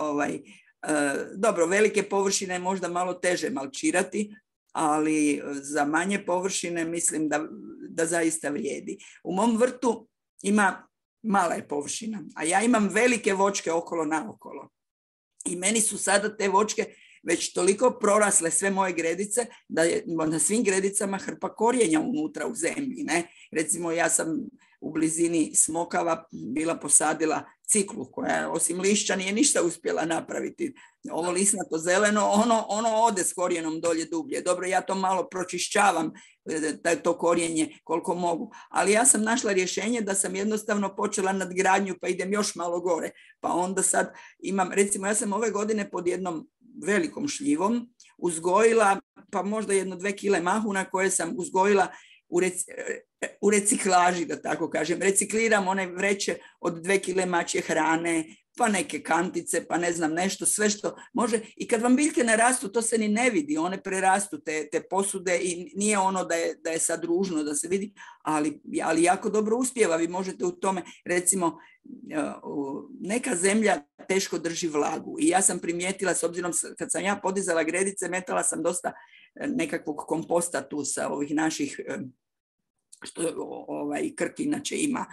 dobro, velike površine je možda malo teže malčirati, ali za manje površine mislim da zaista vrijedi. U mom vrtu ima mala je površina, a ja imam velike voćke okolo naokolo. I meni su sada te voćke već toliko prorasle sve moje gredice da je na svim gredicama hrpa korijenja unutra u zemlji. Ne? Recimo ja sam u blizini smokava bila posadila ciklu koja osim lišća nije ništa uspjela napraviti. Ovo lisnato zeleno, ono ode s korijenom dolje dublje. Dobro, ja to malo pročišćavam, to korijenje koliko mogu. Ali ja sam našla rješenje da sam jednostavno počela nadgradnju pa idem još malo gore. Pa onda sad imam, recimo ja sam ove godine pod jednom velikom šljivom uzgojila pa možda 1-2 kile mahuna koje sam uzgojila u reciklaži, da tako kažem. Recikliram one vreće od 2 kile mačje hrane, pa neke kantice, pa ne znam nešto, sve što može. I kad vam biljke ne rastu, to se ni ne vidi, one prerastu te posude i nije ono da je sad ružno da se vidi, ali jako dobro uspijeva. Vi možete u tome, recimo, neka zemlja teško drži vlagu i ja sam primijetila, s obzirom kad sam ja podizala gredice, metala sam dosta nekakvog komposta tu sa ovih naših, što Krk inače ima,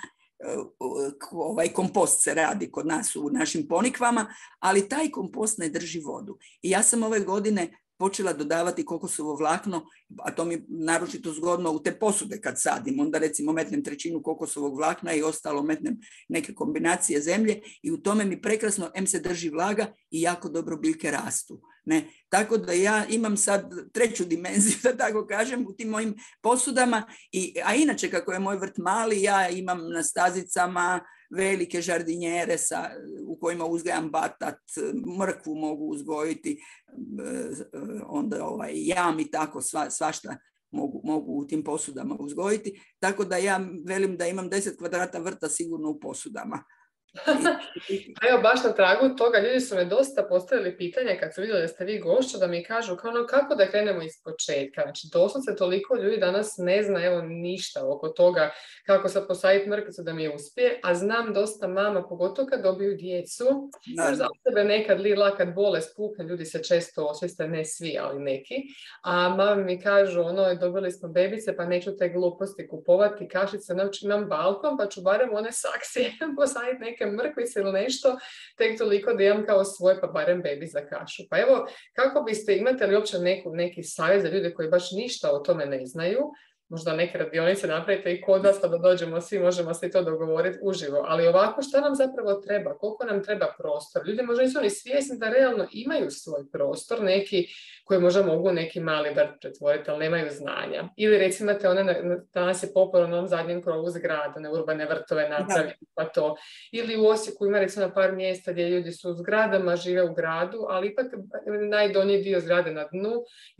kompost se radi kod nas u našim ponikvama, ali taj kompost ne drži vodu. I ja sam ove godine počela dodavati kokosovo vlakno, a to mi naročito zgodno u te posude kad sadim. Onda recimo metnem 1/3 kokosovog vlakna i ostalo metnem neke kombinacije zemlje i u tome mi prekrasno se drži vlaga i jako dobro biljke rastu. Ne? Tako da ja imam sad 3. dimenziju, da tako kažem, u tim mojim posudama. A inače, kako je moj vrt mali, ja imam na stazicama velike žardinjere u kojima uzgajam batat, mrkvu mogu uzgojiti, onda jam i tako svašta mogu u tim posudama uzgojiti. Tako da ja velim da imam 10 kvadrata vrta sigurno u posudama. Evo, baš na tragu toga, ljudi su me dosta postavili pitanje kad su vidjeli da ste vi gošća, da mi kažu kako da krenemo iz početka. Znači, doslovce toliko ljudi danas ne zna ništa oko toga kako se posaditi mrkvicu da mi uspije, a znam dosta mama, pogotovo kad dobiju djecu, još za sebe nekad kad bolest pukne, ljudi se često osvijeste, ne svi, ali neki, a mama mi kažu, dobili smo bebice, pa neću te gluposti kupovati, kašice, imam balkon, pa ću barem one saksije posaditi neke mrkvice ili nešto, tek toliko da imam kao svoj, pa barem bebi za kašu. Pa evo, kako biste, imate li uopće neki savjet za ljude koji baš ništa o tome ne znaju, možda neke radionice napravite i kod vas, pa da dođemo svi, možemo se i to dogovoriti uživo. Ali ovako, šta nam zapravo treba? Koliko nam treba prostor? Ljudi možda nisu ni svjesni da realno imaju svoj prostor, neki koji možda mogu neki mali vrt pretvoriti, ali nemaju znanja. Ili recimo imate danas je popularno na ovom zadnjem krovu zgrada, urbane vrtove napraviti, pa to. Ili u Osijeku ima recimo na par mjesta gdje ljudi su u zgradama, žive u gradu, ali ipak najdonji dio zgrade na dnu,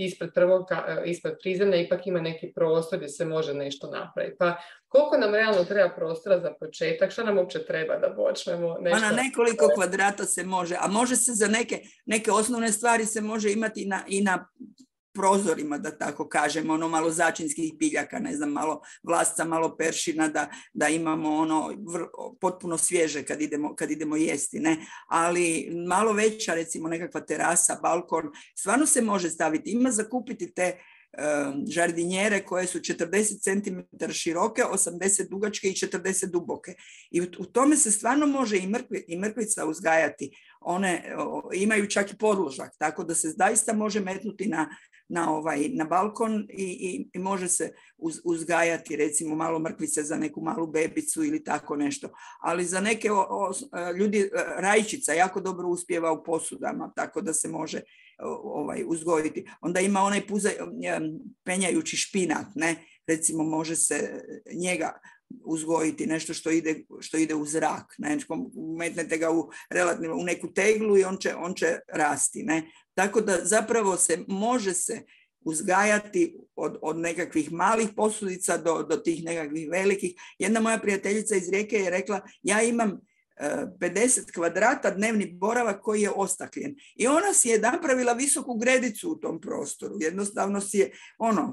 ispred prizemlja, ipak ima neki prostor gdje se može nešto napraviti. Pa koliko nam realno treba prostora za početak? Što nam uopće treba da počnemo nešto? Na nekoliko kvadrata se može, a može se za neke osnovne stvari se može imati i na prozorima, da tako kažem, malo začinskih biljaka, ne znam, malo vlasca, malo peršina, da imamo potpuno svježe kad idemo jesti, ne? Ali malo veća, recimo nekakva terasa, balkon, stvarno se može staviti. Ima zakupiti te žardinjere koje su 40 cm široke, 80 dugačke i 40 duboke. I u tome se stvarno može i mrkvica uzgajati. One imaju čak i podložak, tako da se zaista može metnuti na balkon i može se uzgajati recimo malo mrkvice za neku malu bebicu ili tako nešto. Ali za neke ljudi rajčica jako dobro uspijeva u posudama, tako da se može uzgojiti. Onda ima onaj penjajući špinat, ne? Recimo može se njega uzgojiti, nešto što ide u zrak. Ne? Metnete ga u neku teglu i on će rasti. Ne? Tako da zapravo može se uzgajati od nekakvih malih posudica do tih nekakvih velikih. Jedna moja prijateljica iz Rijeke je rekla, ja imam 50 kvadrata dnevni boravak koji je ostakljen. I ona si je napravila visoku gredicu u tom prostoru. Jednostavno si je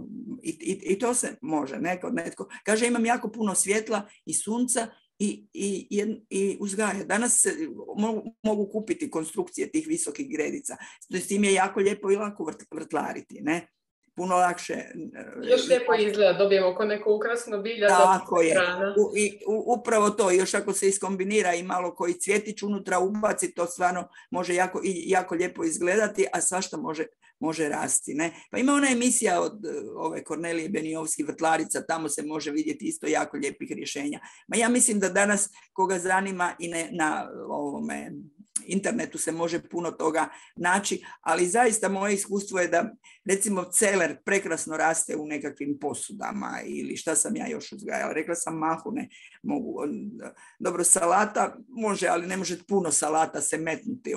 i to se može. Netko kaže, imam jako puno svjetla i sunca i uzgaja. Danas se mogu kupiti konstrukcije tih visokih gredica. S tim je jako lijepo i lako vrtlariti. Ne? puno lakše. Još lijepo izgleda, dobijemo ko neko ukrasno bilja. Tako je. Upravo to, još ako se iskombinira i malo koji cvjetić unutra ubaci, to stvarno može jako lijepo izgledati, a svašta može rasti. Ne? Pa ima ona emisija od ove Kornelije Benijovski, Vrtlarica, tamo se može vidjeti isto jako lijepih rješenja. Ma ja mislim da danas koga zanima i na ovome internetu se može puno toga naći, ali zaista moje iskustvo je da recimo celer prekrasno raste u nekakvim posudama ili šta sam ja još uzgajala. Rekla sam mahune, mogu. Dobro, salata može, ali ne može puno salata se metnuti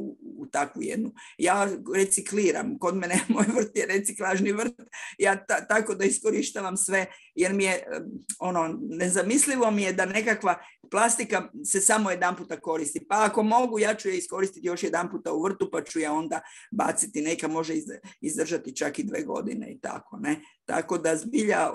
u takvu jednu. Ja recikliram, kod mene moj vrt je reciklažni vrt, ja tako da iskorištavam sve, jer mi je nezamislivo mi je da nekakva plastika se samo jedan puta koristi. Pa ako mogu, ja ću je iskoristiti još jedan puta u vrtu, pa ću ja onda baciti, neka može izdržati čak i 2 godine i tako, ne? Tako da zbilja,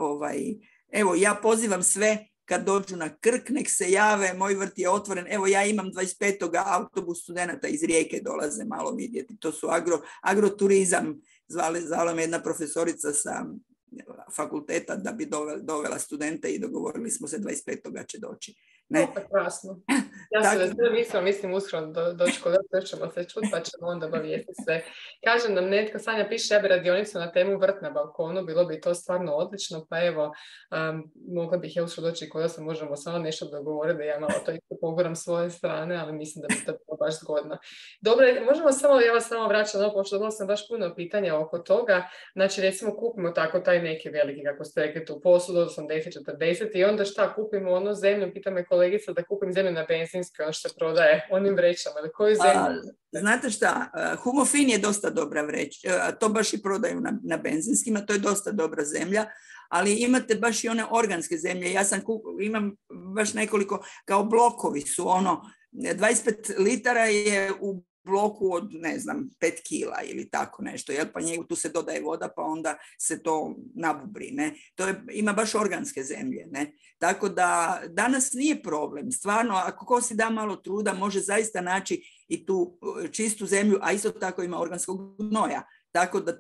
evo, ja pozivam sve kad dođu na Krk, nek se jave, moj vrt je otvoren. Evo, ja imam 25. autobus studenata iz Rijeke, dolaze malo vidjeti. To su agroturizam, zvala me jedna profesorica sa fakulteta da bi dovela studente i dogovorili smo se 25. će doći. Ne? Krasno. Ja se mislim uskoro doći kod vas, ćemo se čuti, pa ćemo onda obavijestiti sve. Kažem nam netko, Sanja piše, ja bi radionicu na temu vrt na balkonu, bilo bi to stvarno odlično, pa evo, mogla bih ja uskoro doći kod vas, možemo samo nešto dogovoriti, da ja malo to isto poguram s svoje strane, ali mislim da bi to bilo baš zgodno. Dobro, možemo samo, ja vas samo vraćam, pošto dobila sam baš puno pitanja oko toga, znači recimo kupimo tako taj neki veliki, kako ste rekli, tu posudu 80-40 i onda šta, kupimo zemlju, pita me kolegica da kupim zemlju na benzinskoj, ono što se prodaje onim vrećama, ili koju zemlju? Znate šta, Humofin je dosta dobra vreća, to baš i prodaju na benzinskima, to je dosta dobra zemlja, ali imate baš i one organske zemlje, ja imam baš nekoliko, kao blokovi su 25 litara je u bloku od, 5 kila ili tako nešto, pa njegu tu se dodaje voda, pa onda se to nabubri, ne? Ima baš organske zemlje, ne? Tako da danas nije problem, stvarno, ako ko si da malo truda, može zaista naći i tu čistu zemlju, a isto tako ima organskog gnoja, tako da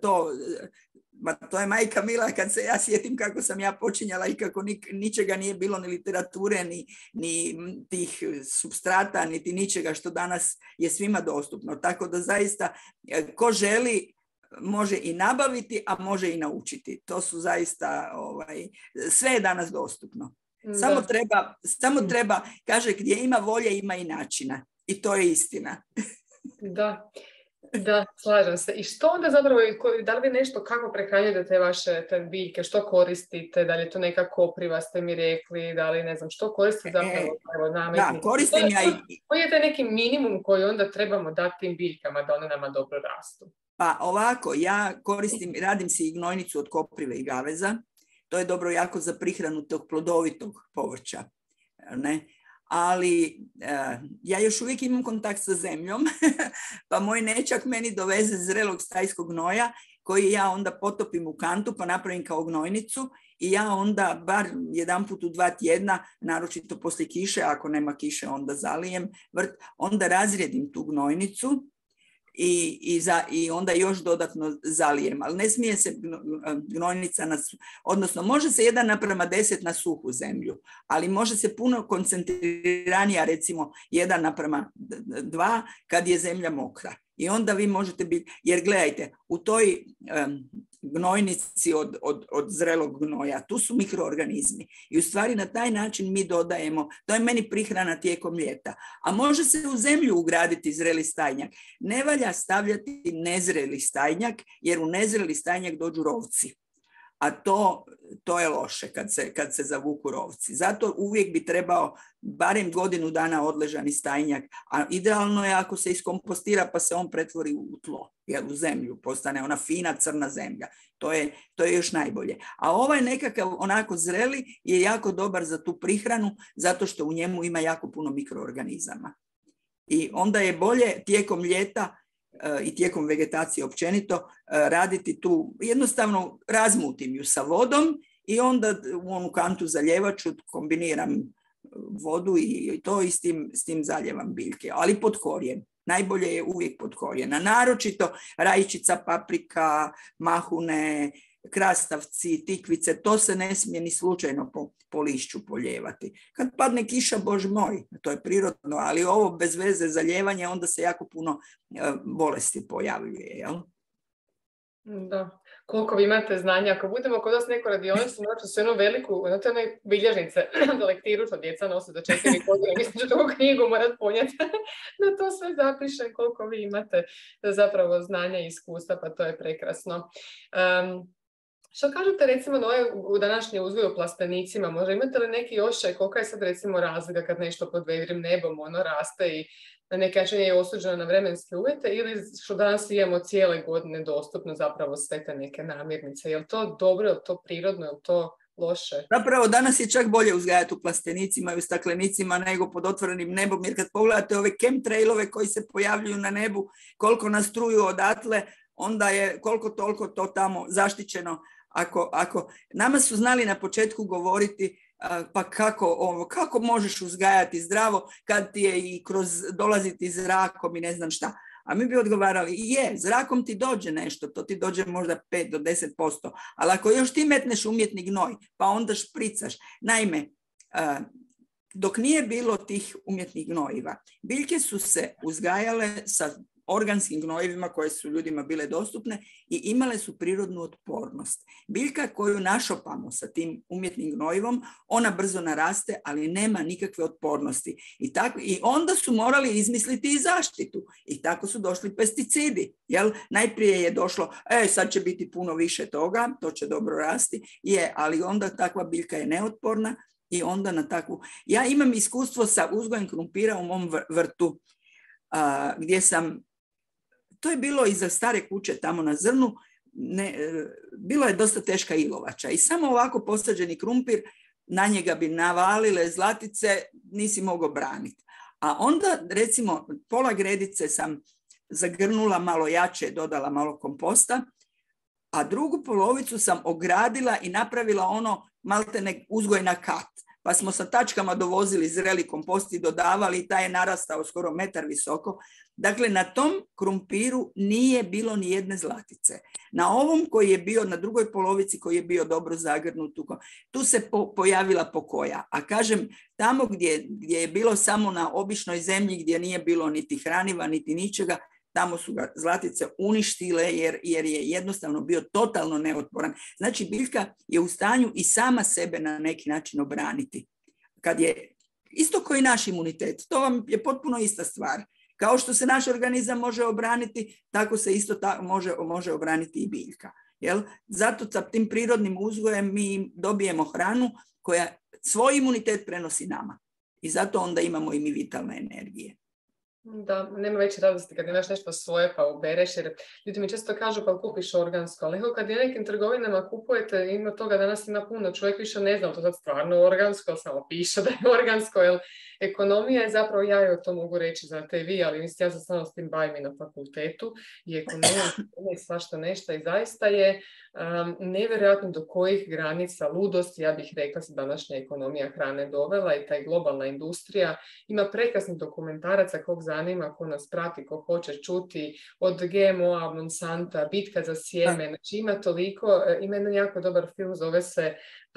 to je majka mila kad se ja sjetim kako sam ja počinjala i kako ničega nije bilo, ni literature, ni tih supstrata, niti ničega što danas je svima dostupno. Tako da zaista ko želi može i nabaviti, a može i naučiti. To su zaista, sve je danas dostupno. Samo treba, kaže, gdje ima volje ima i načina. I to je istina. Da, slažem se. I što onda zapravo, da li vi nešto, kako prehranjujete te vaše biljke, što koristite, da li je to neka kopriva, ste mi rekli, da li ne znam, što koristite zapravo nametnice? Da, koristim ja i... Koji je taj neki minimum koji onda trebamo dati tim biljkama da one nama dobro rastu? Pa ovako, ja radim si i gnojnicu od koprive i gaveza, to je dobro jako za prihranu tog plodovitog povrća, ne? Ali ja još uvijek imam kontakt sa zemljom, pa moj nećak meni doveze zrelog stajskog gnoja koji ja onda potopim u kantu pa napravim kao gnojnicu i ja onda bar jedanput u 2 tjedna, naročito poslije kiše, ako nema kiše onda zalijem vrt, onda razrijedim tu gnojnicu i onda još dodatno zalijem, ali ne smije se gnojnica, odnosno može se 1:10 na suhu zemlju, ali može se puno koncentriranija, recimo 1:2 kad je zemlja mokra. I onda vi možete biti, jer gledajte, u toj gnojnici od zrelog gnoja, tu su mikroorganizmi i u stvari na taj način mi dodajemo, to je meni prihrana tijekom ljeta, a može se u zemlju ugraditi zreli stajnjak. Ne valja stavljati nezreli stajnjak jer u nezreli stajnjak dođu rovci, a to je loše kad se zavuku rovci. Zato uvijek bi trebao barem godinu dana odležani stajnjak, a idealno je ako se iskompostira pa se on pretvori u tlo, jer u zemlju postane ona fina crna zemlja. To je još najbolje. A ovaj nekakav onako zreli je jako dobar za tu prihranu zato što u njemu ima jako puno mikroorganizama. I onda je bolje tijekom ljeta i tijekom vegetacije općenito raditi tu, jednostavno razmutim ju sa vodom i onda u onu kantu zaljevaču kombiniram vodu i to i s tim zaljevam biljke, ali pod korijen. Najbolje je uvijek pod korijena. Naročito rajčica, paprika, mahune, krastavci, tikvice, to se ne smije ni slučajno po lišću polijevati. Kad padne kiša, Bože moj, to je prirodno, ali ovo bez veze zalijevanje, onda se jako puno bolesti pojavljuje, jel? Da. Koliko vi imate znanja, ako budemo kod vas neko radionicu, morat ću se jednu veliku, znate one bilježnice za lektiru što djeca nose do 4 godine, mislim da ću ovu knjigu morat ponijeti, da to sve zapišem koliko vi imate zapravo znanja i iskustva, pa to je prekrasno. Što kažete recimo na u današnji uzgoj u plastenicima, možda imate li neki osjećaj kolika je sad recimo razlika kad nešto pod vedrim nebom ono raste i na neki način je osuđeno na vremenske uvjete ili što danas imamo cijele godine dostupno zapravo sve te neke namirnice? Je li to dobro, je li to prirodno, je li to loše? Zapravo danas je čak bolje uzgajati u plastenicima i u staklenicima nego pod otvorenim nebom, jer kad pogledate ove chemtrailove koji se pojavljuju na nebu, koliko nastruju odatle, onda je koliko toliko to tamo zaštićeno. Ako nama su znali na početku govoriti pa kako možeš uzgajati zdravo kad ti je i dolaziti zrakom i ne znam šta. A mi bi odgovarali, zrakom ti dođe nešto, to ti dođe možda 5 do 10%, ali ako još ti metneš umjetni gnoj, pa onda špricaš. Naime, dok nije bilo tih umjetnih gnojiva, biljke su se uzgajale sa organskim gnojivima koje su ljudima bile dostupne i imale su prirodnu otpornost. Biljka koju našopamo sa tim umjetnim gnojivom, ona brzo naraste, ali nema nikakve otpornosti. I onda su morali izmisliti i zaštitu. I tako su došli pesticidi. Jel? Najprije je došlo, sad će biti puno više toga, to će dobro rasti, ali onda takva biljka je neotporna i onda na takvu... Ja imam iskustvo sa uzgojem krumpira u mom vrtu, gdje sam... To je bilo iza stare kuće tamo na Zrnu, bilo je dosta teška ilovača i samo ovako posađeni krumpir, na njega bi navalile zlatice, nisi mogao braniti. A onda recimo pola gredice sam zagrnula malo jače, dodala malo komposta, a drugu polovicu sam ogradila i napravila ono maltene uzgoj na kat. Pa smo sa tačkama dovozili zreli kompost i dodavali i taj je narastao skoro metar visoko. Dakle, na tom krumpiru nije bilo ni jedne zlatice. Na ovom koji je bio, na drugoj polovici koji je bio dobro zagrnut, tu se pojavila pokoja. A kažem, tamo gdje je bilo samo na običnoj zemlji, gdje nije bilo niti hraniva, niti ničega, tamo su ga zlatice uništile jer je jednostavno bio totalno neotporan. Znači, biljka je u stanju i sama sebe na neki način obraniti. Kad je isto kao i naš imunitet, to vam je potpuno ista stvar. Kao što se naš organizam može obraniti, tako se isto može obraniti i biljka. Jel? Zato sa tim prirodnim uzgojem mi dobijemo hranu koja svoj imunitet prenosi nama. I zato onda imamo i mi vitalne energije. Da, nema veće radosti kad imaš nešto svoje pa ubereš, jer ljudi mi često kažu pa kupiš organsko, ali kad je nekim trgovinama kupujete, ima toga danas ima puno, čovjek više ne zna to sad stvarno organsko, samo piše da je organsko, jer ekonomija je zapravo, ja joj to mogu reći, znate i vi, ali ja se stvarno s tim bavim i na fakultetu i ekonomija i svašta nešto i zaista je nevjerojatno do kojih granica ludosti, ja bih rekla, se današnja ekonomija hrane dovela i taj globalna industrija. Ima prekrasnih dokumentaraca kog zanima, ko nas prati, ko hoće čuti, od GMO-a, Monsanta, bitka za sjeme, znači ima toliko, ima jedan jako dobar film, zove se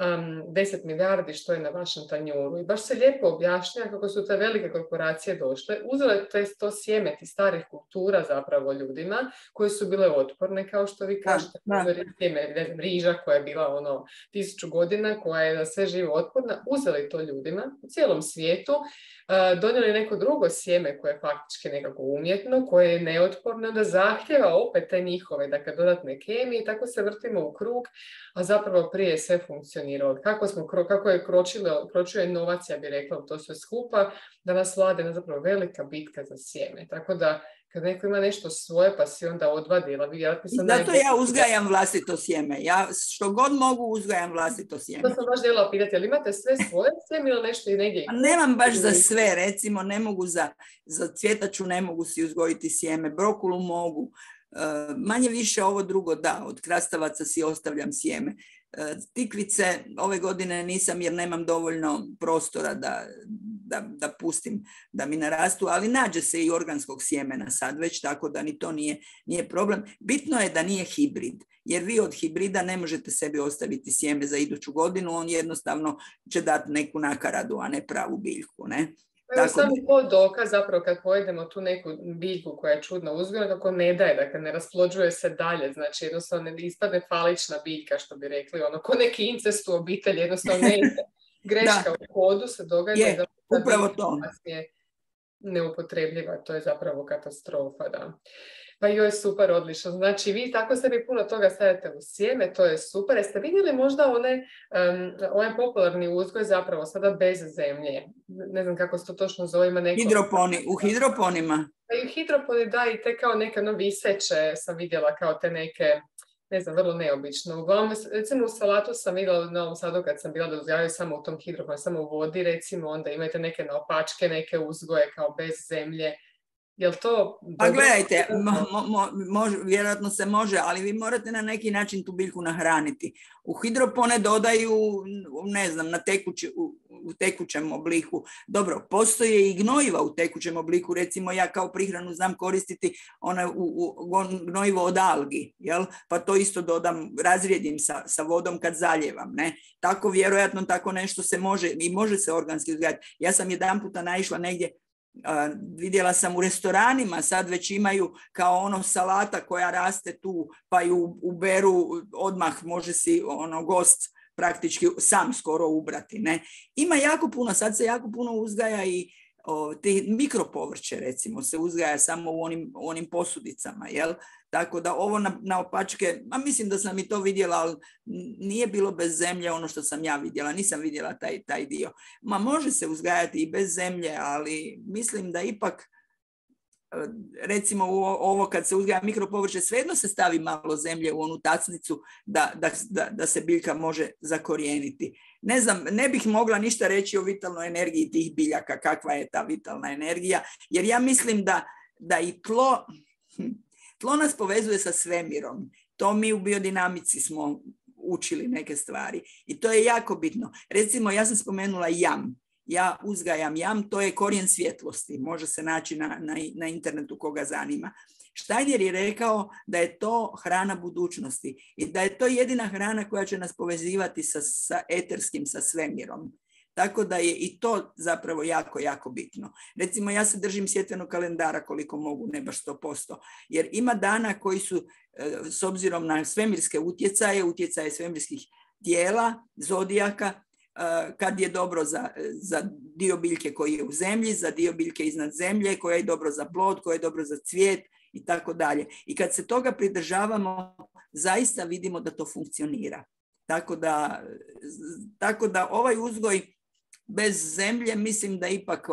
10 milijardi što je na vašem tanjuru i baš se lijepo objašnja kako su te velike korporacije došle, uzele to sjeme ti starih kultura zapravo ljudima koje su bile otporne, kao što vi kažete, riža koja je bila 1000 godina, koja je za sve živo otporna, uzeli to ljudima u cijelom svijetu, donijeli neko drugo sjeme koje je faktički nekako umjetno, koje je neotporno, da zahtjeva opet te njihove, dakle dodatne kemije i tako se vrtimo u krug, a zapravo prije sve funkcioniralo. Kako je kročio je novac, ja bih rekla, to sve skupa, da nas vlade na zapravo velika bitka za sjeme. Tako da kad neko ima nešto svoje pa si onda odvadila. Zato ja uzgajam vlastito sjeme. Ja što god mogu uzgajam vlastito sjeme. To sam baš htjela pitati, ali imate sve svoje sjeme ili nešto i negdje? Nemam baš za sve, recimo ne mogu za cvjetaču ne mogu si uzgojiti sjeme, brokulu mogu. Manje više ovo drugo da, od krastavaca si ostavljam sjeme. Tikvice ove godine nisam jer nemam dovoljno prostora da pustim da mi narastu, ali nađe se i organskog sjemena sad već, tako da ni to nije problem. Bitno je da nije hibrid, jer vi od hibrida ne možete sebi ostaviti sjeme za iduću godinu, on jednostavno će dati neku nakaradu, a ne pravu biljku, ne? Evo samo to dokaz zapravo kad pojedemo tu neku biljku koja je čudno uzgojena, kako ne daje, dakle ne rasplođuje se dalje, znači jednostavno ne ispadne falična biljka, što bi rekli, ono, ko neki incest u obitelji, jednostavno ne ide. Greška u kodu se događa je, upravo to. Je neupotrebljiva, to je zapravo katastrofa, da. Pa joj, super, odlično. Znači, vi tako sebi puno toga stavite u sjeme, to je super. Jeste vidjeli možda onaj popularni uzgoj zapravo sada bez zemlje? Ne znam kako se to točno zove, ima neko... U hidroponima. I hidroponi, da, i te kao neke viseće sam vidjela, kao te neke, ne znam, vrlo neobično. Uglavnom, recimo u salatu sam vidjela u Novom Sadu kad sam bila da uzgajaju samo u tom hidroponu, samo u vodi, recimo, onda imate neke naopačke, neke uzgoje kao bez zemlje. Jel to... Pa gledajte, vjerojatno se može, ali vi morate na neki način tu biljku nahraniti. U hidropone dodaju, ne znam, u tekućem obliku. Dobro, postoje i gnojiva u tekućem obliku. Recimo ja kao prihranu znam koristiti gnojivo od algi, jel? Pa to isto dodam, razrijedim sa vodom kad zaljevam. Ne? Tako vjerojatno tako nešto se može i može se organski uzgajati. Ja sam jedanputa naišla negdje, vidjela sam u restoranima, sad već imaju kao salata koja raste tu, pa ju uberu odmah, može si gost praktički sam skoro ubrati. Ne? Ima jako puno, sad se jako puno uzgaja i te mikropovrće, recimo, se uzgaja samo u onim posudicama, jel? Tako da ovo naopačke, mislim da sam i to vidjela, ali nije bilo bez zemlje ono što sam ja vidjela, nisam vidjela taj dio. Može se uzgajati i bez zemlje, ali mislim da ipak, recimo ovo kad se uzgaja mikropovrće, svejedno se stavi malo zemlje u onu tacnicu da se biljka može zakorijeniti. Ne znam, ne bih mogla ništa reći o vitalnoj energiji tih biljaka, kakva je ta vitalna energija, jer ja mislim da i tlo nas povezuje sa svemirom. To mi u biodinamici smo učili neke stvari i to je jako bitno. Recimo, ja sam spomenula jam. Ja uzgajam jam, to je korijen svjetlosti. Može se naći na internetu koga zanima. Steiner je rekao da je to hrana budućnosti i da je to jedina hrana koja će nas povezivati sa eterskim, sa svemirom. Tako da je i to zapravo jako, jako bitno. Recimo, ja se držim sjetvenog kalendara koliko mogu, ne baš 100%, jer ima dana koji su, s obzirom na svemirske utjecaje svemirskih tijela, zodijaka, kad je dobro za dio biljke koji je u zemlji, za dio biljke iznad zemlje, koja je dobro za plod, koja je dobro za cvijet i tako dalje. I kad se toga pridržavamo, zaista vidimo da to funkcionira. Tako da ovaj uzgoj bez zemlje, mislim da ipak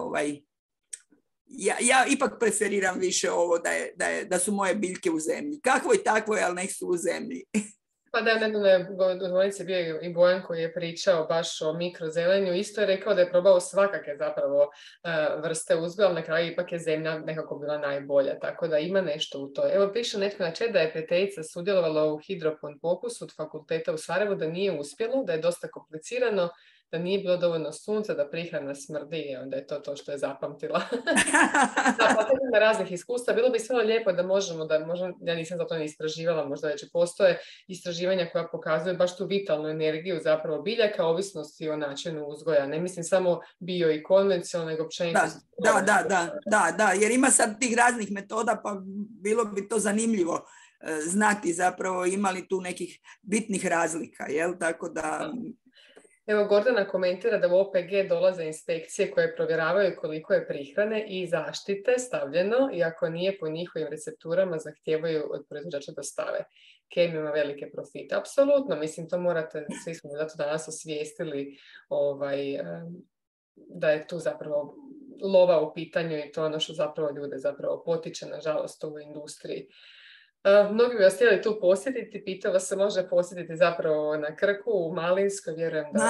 ja ipak preferiram više ovo da su moje biljke u zemlji. Kakvo i takvo je, ali nek su u zemlji. Pa da, u dvojnici bio i Bojan koji je pričao baš o mikrozelenju. Isto je rekao da je probao svakake zapravo vrste uzgoja, ali na kraju ipak je zemlja nekako bila najbolja. Tako da ima nešto u to. Evo piše netko na chat da je prijateljica sudjelovala u hidropon pokusu od fakulteta u Sarajevu, da nije uspjelo, da je dosta komplicirano, da nije bilo dovoljno sunca, da prihrana smrdi i onda je to što je zapamtila. Da, pa na raznih iskustva. Bilo bi sve lijepo da možemo, ja nisam zato ni istraživala, možda već postoje istraživanja koja pokazuju baš tu vitalnu energiju zapravo biljaka, ovisnosti o načinu uzgoja. Ne mislim samo bio i konvencionalno, nego općenito. Da, jer ima sad tih raznih metoda, pa bilo bi to zanimljivo znati zapravo ima li tu nekih bitnih razlika, jel? Tako da... Evo, Gordana komentira da u OPG dolaze inspekcije koje provjeravaju koliko je prihrane i zaštite stavljeno i ako nije po njihovim recepturama zahtijevaju od proizvođača da stave. Kemija ima velike profite. Apsolutno, mislim, to morate, svi smo zato danas osvijestili da je tu zapravo lova u pitanju i to ono što zapravo ljude zapravo potiče, nažalost, u ovoj industriji. Mnogi bi vas htjeli tu posjetiti, pitao vas se može posjetiti zapravo na Krku, u Malinskoj, vjerujem da...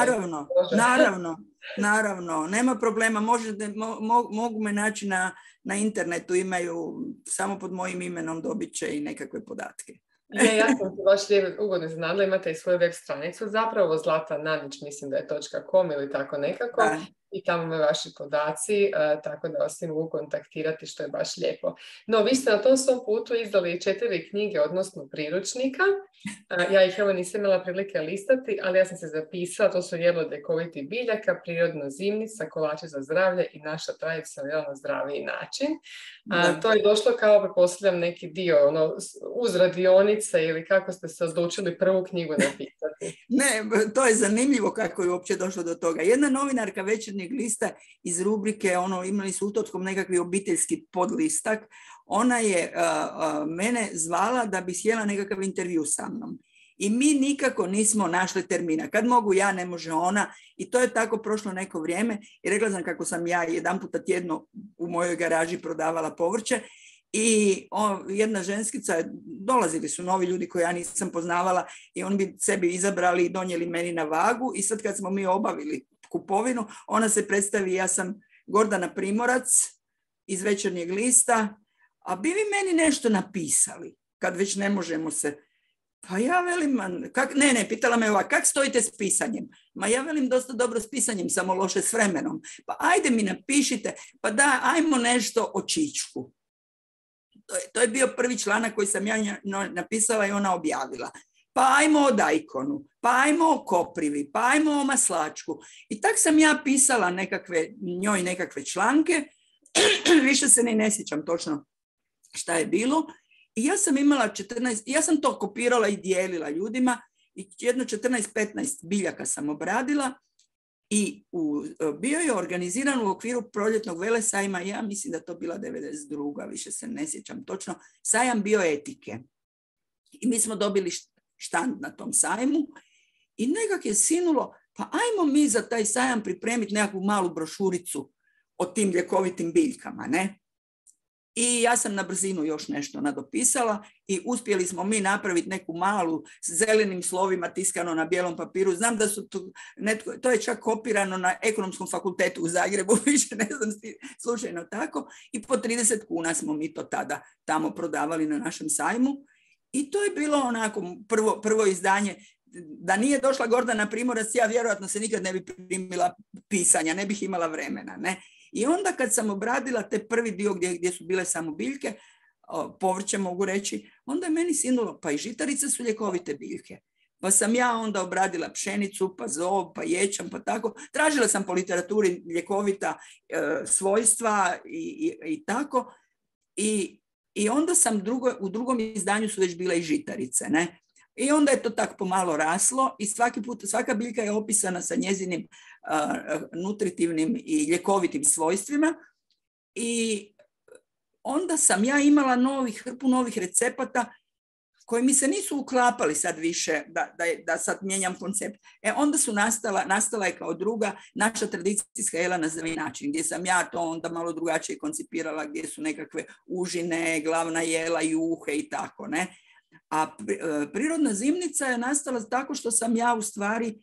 Naravno, nema problema, mogu me naći na internetu, imaju, samo pod mojim imenom dobit će i nekakve podatke. Ja sam se baš ugodno iznadla, imate i svoju web stranicu zapravo, Zlata Nanić, mislim da je .com ili tako nekako. i tamo me vaši podaci, tako da vas mogu kontaktirati, što je baš lijepo. No, vi ste na tom svom putu izdali 4 knjige, odnosno priručnika. Ja ih nisam imala prilike listati, ali ja sam se zapisala, to su Jelo od ljekovitih biljaka, Prirodna zimnica, Kolači za zdravlje i Naša tradicija na zdraviji način. To je došlo kao, pretpostavljam, neki dio uz radionice, ili kako ste se odlučili prvu knjigu napisati? Ne, to je zanimljivo kako je uopće došlo do toga. Jedna novinarka Večernjeg lista iz rubrike, imali su Utockom nekakvi obiteljski podlistak, ona je mene zvala da bi sjela nekakav intervju sa mnom. I mi nikako nismo našli termina. Kad mogu ja, ne može ona. I to je tako prošlo neko vrijeme. I rekla sam kako sam ja jedan puta tjedno u mojoj garaži prodavala povrće. I jedna ženskica, dolazili su novi ljudi koje ja nisam poznavala i oni bi sebi izabrali i donijeli meni na vagu. I sad kad smo mi obavili kupovinu, ona se predstavi, ja sam Gordana Primorac iz Večernjeg lista, a bi vi meni nešto napisali kad već ne možemo se... Pa ja velim, pitala me ova, kak stojite s pisanjem? Ma ja velim, dosta dobro s pisanjem, samo loše s vremenom. Pa ajde mi napišite, pa da, ajmo nešto o Čičku. To je bio prvi članak koji sam ja napisala i ona objavila. Pa ajmo o Dajkonu, pa ajmo o Koprivi, pa ajmo o Maslačku. I tak sam ja pisala njoj nekakve članke, više se ne sjećam točno šta je bilo. I ja sam imala 14, ja sam to kopirala i dijelila ljudima i jedno 14-15 biljaka sam obradila i bio je organiziran u okviru proljetnog velesajma, ja mislim da to bila 92. više se ne sjećam točno, sajam bioetike. I mi smo dobili štand na tom sajmu i nekak je sinulo, pa ajmo mi za taj sajam pripremiti nekakvu malu brošuricu o tim ljekovitim biljkama, ne? I ja sam na brzinu još nešto nadopisala i uspjeli smo mi napraviti neku malu s zelenim slovima tiskano na bijelom papiru. Znam da su to je čak kopirano na Ekonomskom fakultetu u Zagrebu, više ne znam, slučajno tako. I po 30 kuna smo mi to tada tamo prodavali na našem sajmu. I to je bilo onako prvo izdanje. Da nije došla Gordana Primorac, ja vjerojatno se nikad ne bi primila pisanja, ne bih imala vremena, ne? I onda kad sam obradila te prvi dio gdje su bile samo biljke, povrće mogu reći, onda je meni sinulo, pa i žitarice su ljekovite biljke. Pa sam ja onda obradila pšenicu, pa zob, pa ječam, pa tako. Tražila sam po literaturi ljekovita svojstva i tako. I onda sam u drugom izdanju su već bile i žitarice, ne? I onda je to tako pomalo raslo i svaka biljka je opisana sa njezinim nutritivnim i ljekovitim svojstvima. I onda sam ja imala hrpu novih recepata koji mi se nisu uklapali sad više, da sad mijenjam koncept. Onda su nastala je kao druga naša tradicijska jela na zdravi način, gdje sam ja to onda malo drugačije koncipirala, gdje su nekakve užine, glavna jela, juhe i tako, ne? A prirodna zimnica je nastala tako što sam ja u stvari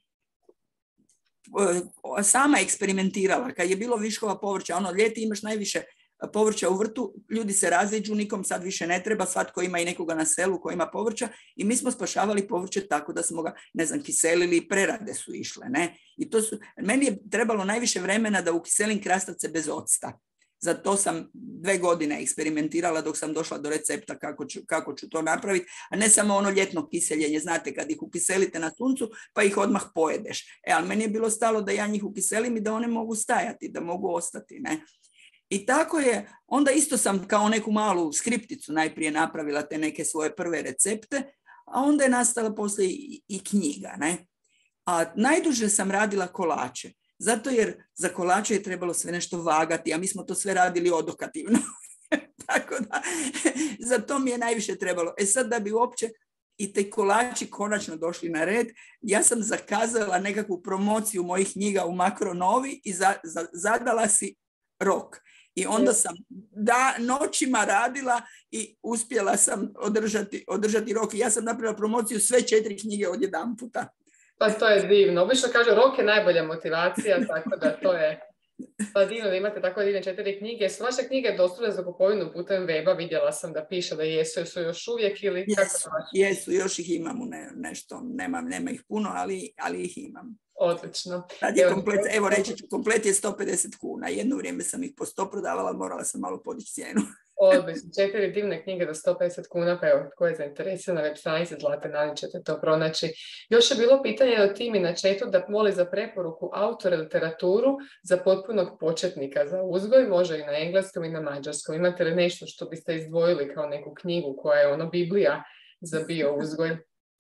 sama eksperimentirala. Kad je bilo viškova povrća, ljeti imaš najviše povrća u vrtu, ljudi se raziđu, nikom sad više ne treba, svatko ima i nekoga na selu koji ima povrća i mi smo spašavali povrće tako da smo ga, kiselili i prerade su išle, ne? I meni je trebalo najviše vremena da ukiselim krastavce bez octa. Za to sam 2 godine eksperimentirala dok sam došla do recepta kako ću to napraviti, a ne samo ljetno kiseljenje, znate, kad ih ukiselite na suncu pa ih odmah pojedeš. Ali meni je bilo stalo da ja njih ukiselim i da one mogu stajati, da mogu ostati, ne? I tako je, onda isto sam kao neku malu skripticu najprije napravila te neke svoje prve recepte, a onda je nastala poslije i knjiga, ne? A najduže sam radila kolače. Zato jer za kolače je trebalo sve nešto vagati, a mi smo to sve radili odokativno. Tako da, za to mi je najviše trebalo. Sad da bi uopće i te kolači konačno došli na red, ja sam zakazala nekakvu promociju mojih knjiga u Makronovi i zadala si rok. I onda sam noćima radila i uspjela sam održati rok. I ja sam napravila promociju sve 4 knjige odjedanputa. Pa to je divno. Obično kaže rok je najbolja motivacija, tako da to je pa divno da imate tako divne 4 knjige. Su vaše knjige dostupne za kupovinu putem weba? Vidjela sam da piše da jesu još uvijek ili kako to vaše? Jesu, još ih imam nešto. Nema ih puno, ali ih imam. Odlično. Sad je komplet, evo reći ću, komplet je 150 kuna. Jedno vrijeme sam ih po 100 prodavala, morala sam malo podići cijenu. Odlično. 4 divne knjige za 150 kuna, pa evo, tko je zainteresiran na web stranici Zlate Nanić ćete to pronaći. Još je bilo pitanje od Timi na chatu da moli za preporuku autora literaturu za potpunog početnika za uzgoj, može i na engleskom i na mađarskom. Imate li nešto što biste izdvojili kao neku knjigu koja je biblija za bio uzgoj?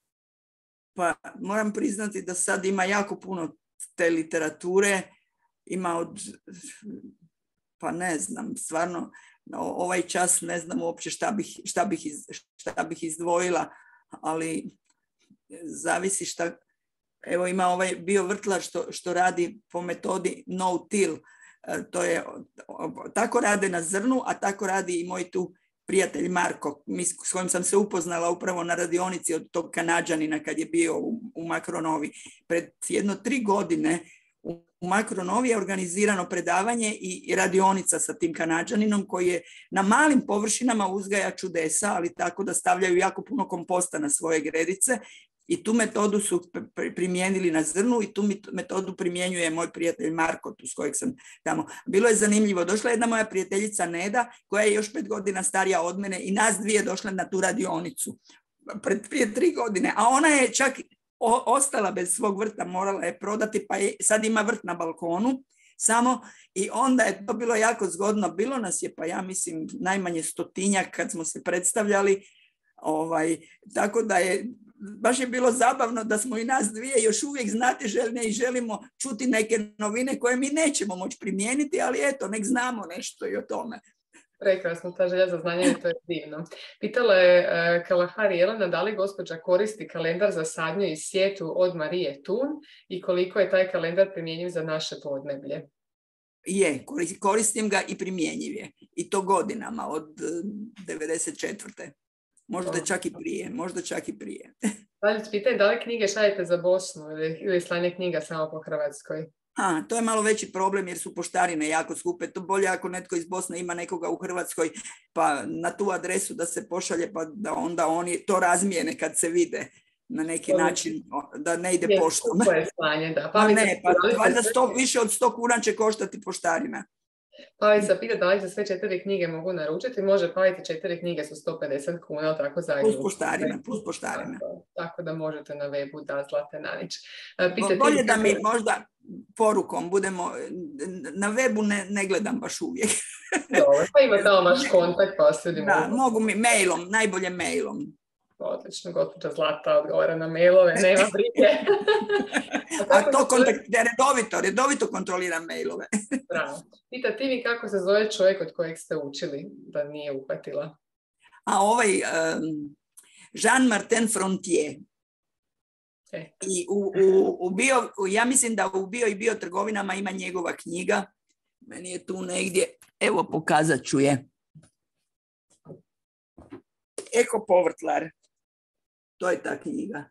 Pa moram priznati da sad ima jako puno te literature, ima pa ne znam, stvarno ovaj čas ne znam uopće šta bih izdvojila, ali zavisi šta. Evo ima ovaj bio vrtlar što radi po metodi no till, to je, tako rade na zrnu, a tako radi i moj tu prijatelj Marko, s kojim sam se upoznala upravo na radionici od tog Kanađanina kad je bio u Makronovi. Pred 3 godine u Makronovi je organizirano predavanje i radionica sa tim Kanađaninom koji je na malim površinama uzgaja čudesa, ali tako da stavljaju jako puno komposta na svoje gredice. I tu metodu su primijenili na zrnu i tu metodu primjenjuje moj prijatelj Marko, tu s kojeg sam tamo. Bilo je zanimljivo. Došla je jedna moja prijateljica Neda, koja je još 5 godina starija od mene i nas dvije došle na tu radionicu. Prije 3 godine. A ona je čak ostala bez svog vrta, morala je prodati, pa sad ima vrt na balkonu. Samo i onda je to bilo jako zgodno. Bilo nas je, pa ja mislim, najmanje 100-tinjak kad smo se predstavljali. Tako da je baš je bilo zabavno da smo i nas dvije još uvijek znatiželjne i želimo čuti neke novine koje mi nećemo moći primijeniti, ali eto, nek znamo nešto i o tome. Prekrasno, ta želja za znanje, to je divno. Pitala je Kalahari Jelena da li gospođa koristi kalendar za sadnju i sjetvu od Marije Tun i koliko je taj kalendar primjenjiv za naše podneblje. Je, koristim ga i primjenjiv je. I to godinama, od 94. Možda čak i prije. Pitaj da li knjige šaljete za Bosnu ili slanje knjiga samo po Hrvatskoj? To je malo veći problem jer su poštarine jako skupe. To bolje ako netko iz Bosne ima nekoga u Hrvatskoj pa na tu adresu da se pošalje pa da onda oni to razmijene kad se vide na neki način da ne ide poštom. Slanje, da. Valjda više od 100 kuna će koštati poštarina. Pavica pita da li se sve 4 knjige mogu naručiti. Može, Pavica, 4 knjige su 150 kuna, tako zajedno. Plus poštarina. Tako da možete na webu da Zlate Nanić. Bolje da mi možda porukom budemo, na webu ne gledam baš uvijek. Dobro, pa ima tamo vaš kontakt, pa se ljudi mogu. Mogu mi mailom, najbolje mailom. Odlično, gospođa Zlata odgovara na mailove, nema brige. A to redovito kontroliram mailove. Bravo. Pita ti mi kako se zove čovjek od kojeg ste učili da nije uhvatila? Jean-Martin Frontier. I ja mislim da u bio i biotrgovinama ima njegova knjiga. Meni je tu negdje, evo pokazat ću je. Eko povrtlar. To je ta knjiga.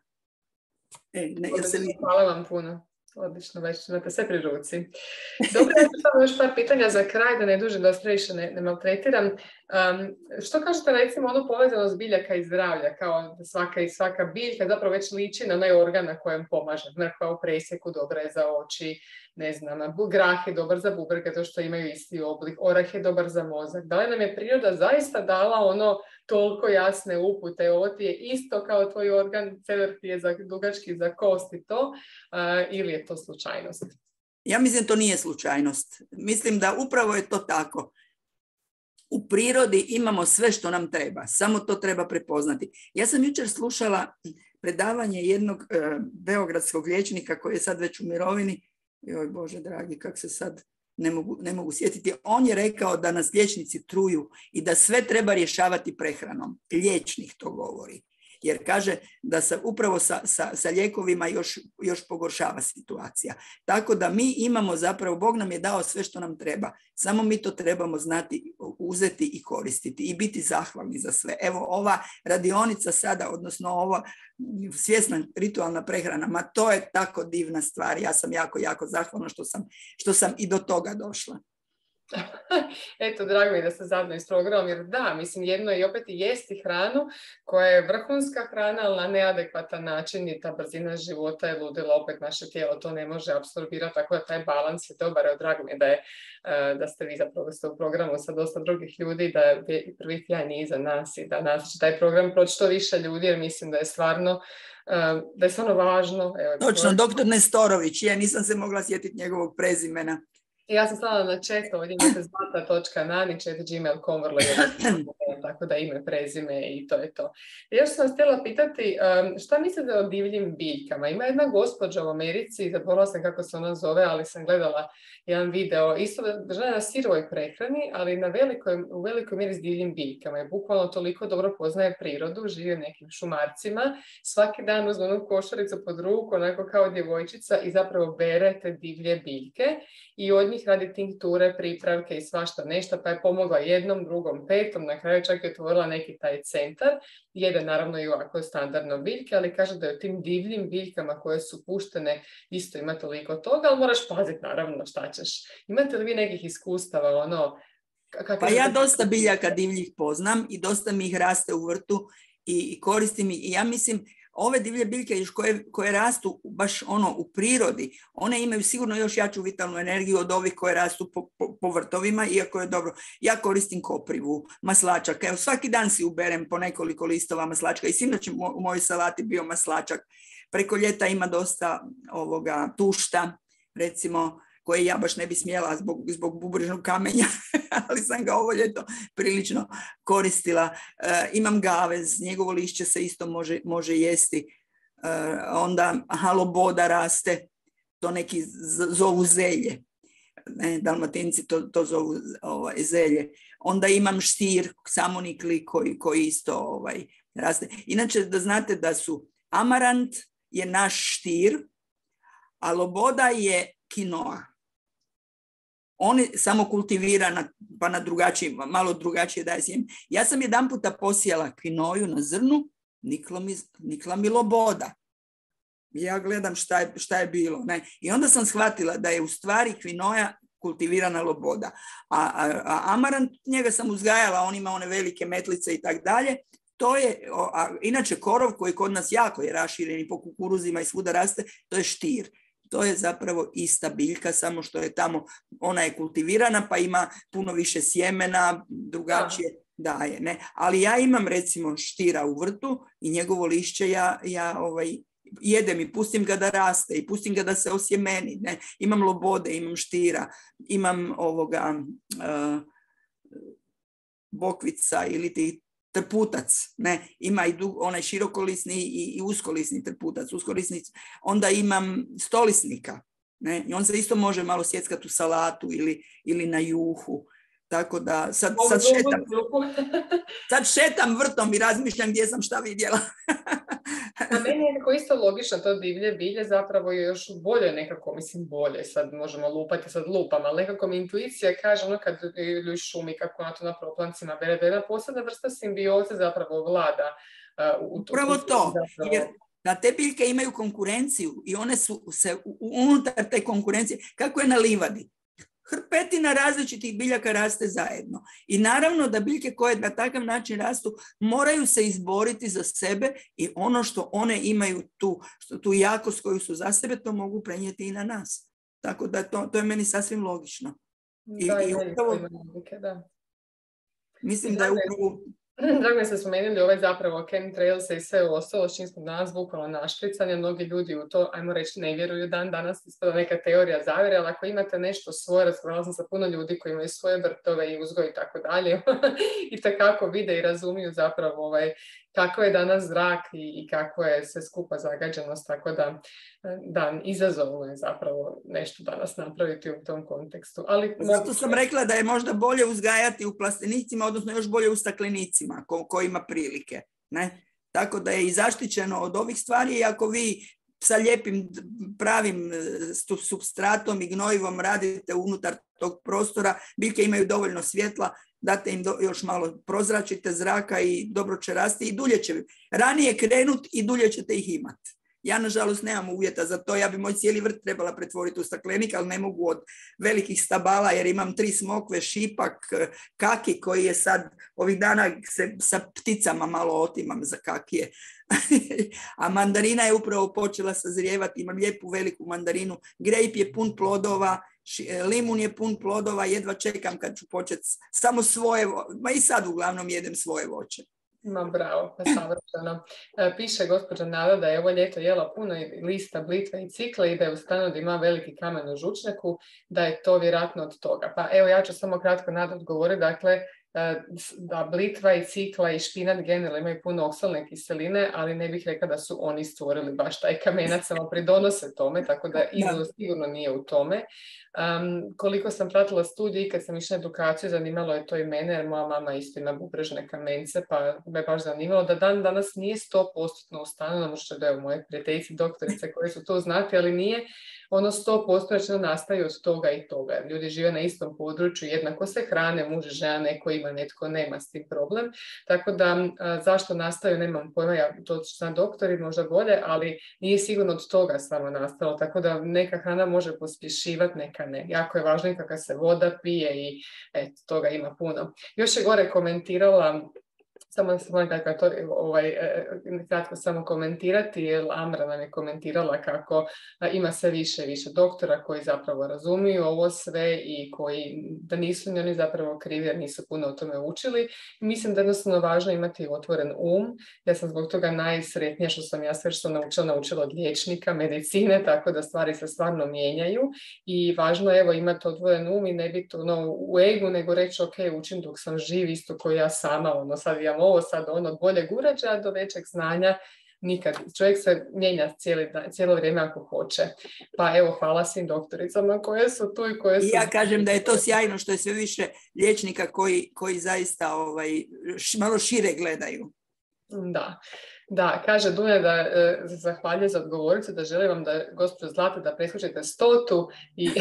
Hvala vam puno. Odlično, već imate sve pri ruci. Dobro, ja ću još par pitanja za kraj, da ne dužim, da vas previše ne maltretiram. Što kažete, recimo, povezanost biljaka i zdravlja, kao svaka biljka zapravo već liči na onaj organ na kojem pomaže. Mrkva u presjeku dobra je za oči, ne znam, grah je dobar za bubrege, to što imaju isti oblik, orah je dobar za mozak. Da li nam je priroda zaista dala toliko jasne upute, ovo ti je isto kao tvoj organ, celer ti je dugački za kost i to, ili je to slučajnost? Ja mislim to nije slučajnost. Mislim da upravo je to tako. U prirodi imamo sve što nam treba, samo to treba prepoznati. Ja sam jučer slušala predavanje jednog beogradskog liječnika koji je sad već u mirovini. Joj Bože dragi, kak se sad ne mogu sjetiti. On je rekao da nas liječnici truju i da sve treba rješavati prehranom. Liječnik to govori. Jer kaže da se upravo sa lijekovima još pogoršava situacija. Tako da mi imamo zapravo, Bog nam je dao sve što nam treba. Samo mi to trebamo znati uzeti i koristiti i biti zahvalni za sve. Evo ova radionica sada, odnosno ova svjesna ritualna prehrana, ma to je tako divna stvar. Ja sam jako, jako zahvalna što sam i do toga došla. Eto, drago mi je da ste zajedno iz programom, jer da, mislim, jedno je i opet i jesti hranu koja je vrhunska hrana, ali na neadekvatan način i ta brzina života je ludila, opet naše tijelo to ne može apsorbirati, tako da taj balans je dobar. Drago mi je da ste vi zapravo u programu sa dosta drugih ljudi, da je prvi tjedan iza nas i da nas će taj program proći što više ljudi, jer mislim da je stvarno važno. Evo, točno, doktor Nestorović, ja nisam se mogla sjetiti njegovog prezimena. Ja sam stala na chat, ovdje imate zlata.nani@gmail.com, vrlo jednostavno, tako da ime, prezime i to je to. Još sam vas htjela pitati, šta mislite o divljim biljkama? Ima jedna gospođa u Americi, zaboravila sam kako se ona zove, ali sam gledala jedan video, isto žena na sirovoj prehrani, ali u velikoj mjeri s divljim biljkama. Je bukvalno toliko dobro poznaje prirodu, živi u nekim šumarcima, svaki dan uzme onu košaricu pod ruku, onako kao djevojčica i zapravo bere te divlje biljke i od njih radi tinkture, pripravke i svašta nešto, pa je pomogla jednom, drugom, petom, na kraju čak je otvorila neki taj centar. Jede naravno i ovako standardno biljke, ali kaže da je u tim divljim biljkama koje su puštene isto ima toliko toga, ali moraš paziti naravno šta ćeš. Imate li vi nekih iskustava, Pa ja dosta biljaka divljih poznam i dosta mi ih raste u vrtu i koristim i ja mislim ove divlje biljke koje rastu baš u prirodi, one imaju sigurno još jaču vitalnu energiju od ovih koje rastu po vrtovima, iako je dobro. Ja koristim koprivu, maslačak. Evo, svaki dan si uberem po nekoliko listova maslačka i sinoć u mojoj salati bio maslačak. Preko ljeta ima dosta tušta, recimo, koje ja baš ne bi smjela zbog bubrežnog kamenja, ali sam ga ovo ljeto prilično koristila. Imam gavez, njegovo lišće se isto može jesti. Onda loboda raste, to neki zovu zelje. Dalmatinci to zovu zelje. Onda imam štir, samonikli koji isto raste. Inače, da znate da su amarant je naš štir, a loboda je kinoa. On je samo kultivirana, pa na malo drugačije daje sjeme. Ja sam jedan puta posijala kvinoju na zrnu, nikla mi loboda. Ja gledam šta je bilo. Ne? I onda sam shvatila da je u stvari kvinoja kultivirana loboda. A amarant, njega sam uzgajala, on ima one velike metlice i tak dalje. To je, inače korov koji kod nas jako je raširen i po kukuruzima i svuda raste, to je štir. To je zapravo ista biljka, samo što je tamo, ona je kultivirana pa ima puno više sjemena, drugačije daje. Ne? Ali ja imam recimo štira u vrtu i njegovo lišće ja jedem i pustim ga da raste i pustim ga da se osjemeni. Ne? Imam lobode, imam štira, imam bokvica ili ti trputac, ne, ima i onaj širokolisni i uskolisni trputac, uskolisni, onda imam stolisnika, ne, i on se isto može malo sjeckati u salatu ili na juhu, tako da sad šetam vrtom i razmišljam gdje sam šta vidjela. A meni je nekako isto logično, to divlje bilje zapravo je još bolje nekako, mislim bolje, sad možemo lupati, sad lupam, ali nekako mi intuicija kaže kad ili šumi, kako na to na proplancima bere, da jedna posebna vrsta simbioze zapravo vlada. Upravo to, jer da te biljke imaju konkurenciju i one su se unutar te konkurencije, kako je na livadi. Hrpetina različitih biljaka raste zajedno. I naravno da biljke koje na takav način rastu moraju se izboriti za sebe i ono što one imaju tu jakost koju su za sebe, to mogu prenijeti i na nas. Tako da to je meni sasvim logično. Mislim da je upravo... Drago mi ste spomenuli ove zapravo chemtrails i sve ostalo, s čim smo danas bukvalno našpricani, mnogi ljudi u to, ajmo reći, ne vjeruju danas, isto neka teorija zavjere, ali ako imate nešto svoje, razgovarala sam sa puno ljudi koji imaju svoje vrtove i uzgoj i tako dalje, i takako vide i razumiju zapravo kako je danas zrak i kako je sve skupa zagađenost, tako da izazovno je zapravo nešto danas napraviti u tom kontekstu. Zato sam rekla da je možda bolje uzgajati u plastenicima, odnosno još bolje u staklenicima, ko ima prilike. Ne? Tako da je i zaštićeno od ovih stvari i ako vi sa lijepim pravim supstratom i gnojivom radite unutar tog prostora, biljke imaju dovoljno svjetla, date im još malo prozračite zraka i dobro će rasti i dulje će ranije krenuti i dulje ćete ih imati. Ja, nažalost, nemam uvjeta za to. Ja bi moj cijeli vrt trebala pretvoriti u staklenik, ali ne mogu od velikih stabala jer imam 3 smokve, šipak, kaki koji je sad, ovih dana se sa pticama malo otimam za kakije. A mandarina je upravo počela sazrijevati, imam lijepu veliku mandarinu. Grejp je pun plodova, limun je pun plodova, jedva čekam kad ću početi samo svoje, ma i sad uglavnom jedem svoje voće. Bravo, pa savršeno. Piše gospođa Nada da je ovo ljeto jela puno lista, blitve i cikle i da je u stanu da ima veliki kamen u žučnjaku, da je to vjerojatno od toga. Pa evo ja ću samo kratko Nada odgovoriti, dakle da blitva i cikla i špinat generalno imaju puno oksalne kiseline, ali ne bih rekla da su oni stvorili baš taj kamenac, samo pridonose tome, tako da izgled sigurno nije u tome. Koliko sam pratila studij i kad sam išla na edukaciju, zanimalo je to i mene, jer moja mama isto ima bubrežne kamence, pa me baš zanimalo da dan danas nije 100% ustanovljeno, možda da je moje prijateljice doktorice koje su to znati, ali nije ono 100% rečeno nastaje od toga i toga. Ljudi žive na istom području, jednako se hrane, muž, žena, neko ima, netko nema s tim problem. Tako da zašto nastaju, nemam pojma, ja to znam doktori možda bolje, ali nije sigurno od toga samo nastalo. Tako da neka hrana može pospješivati, neka ne. Jako je važno kakva se voda pije i toga ima puno. Još je gore komentirala, samo to kratko samo komentirati, jer Amra nam je komentirala kako ima sve više i više doktora koji zapravo razumiju ovo sve i koji da nisu ni oni zapravo krivi jer nisu puno o tome učili. Mislim da je jednostavno važno imati otvoren Ja sam zbog toga najsretnija što sam ja sve što naučila od liječnika, medicine, tako da stvari se stvarno mijenjaju i važno je imati otvoren i ne biti u egu, nego reći ok, učim dok sam živ, isto kao ja sama, sad imam ovo, sad od boljeg uređaja do većeg znanja nikad. Čovjek se mijenja cijelo vrijeme ako hoće. Pa evo, hvala svim doktoricama koje su tu i koje su... I ja kažem da je to sjajno što je sve više liječnika koji zaista malo šire gledaju. Da, kaže Dunja da zahvaljujem za odgovoricu, da želim vam da, gospođo Zlata, da preskočite 100 i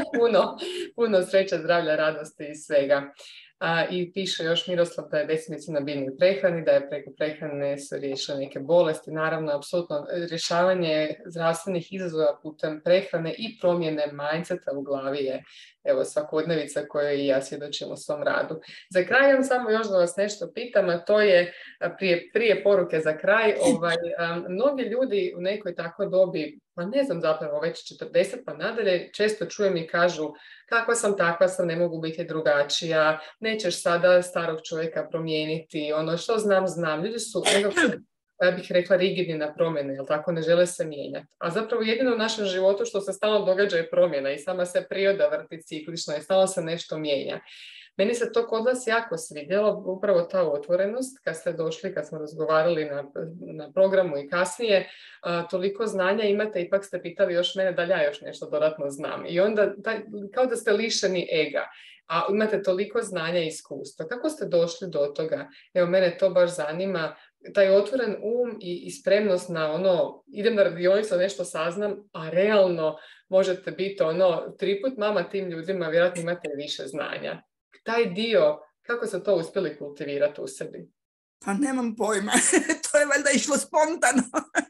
puno sreće, zdravlja, radosti i svega. I piše još Miroslav da je desnici na biljnoj prehrani, da je preko prehrane su riješile neke bolesti. Naravno, apsolutno rješavanje zdravstvenih izazova putem prehrane i promjene mindseta u glavi je svakodnevica koju i ja svjedočim u svom radu. Za kraj imam samo još da vas nešto pitam, a to je prije poruke za kraj. Mnogi ljudi u nekoj takvoj dobi, pa ne znam zapravo već 40 pa nadalje, često čujem i kažu kakva sam, takva sam, ne mogu biti drugačija, nećeš sada starog čovjeka promijeniti, što znam. Ljudi su nekako, ja bih rekla, rigidni na promjene, jel tako, ne žele se mijenjati. A zapravo jedino u našem životu što se stalno događa je promjena i sama se priroda vrti ciklično i stalno se nešto mijenja. Meni se to kod vas jako svidjelo, upravo ta otvorenost, kad ste došli, kad smo razgovarali na programu i kasnije, toliko znanja imate, ipak ste pitali još mene da li ja još nešto dodatno znam. I onda, kao da ste lišeni ega, a imate toliko znanja i iskustva. Kako ste došli do toga? Evo, mene to baš zanima, taj otvoren i spremnost na idem na radionicu, nešto saznam, a realno možete biti 3 put mama tim ljudima, vjerojatno imate više znanja. Taj dio, kako ste to uspjeli kultivirati u sebi? Pa nemam pojma, to je valjda išlo spontano.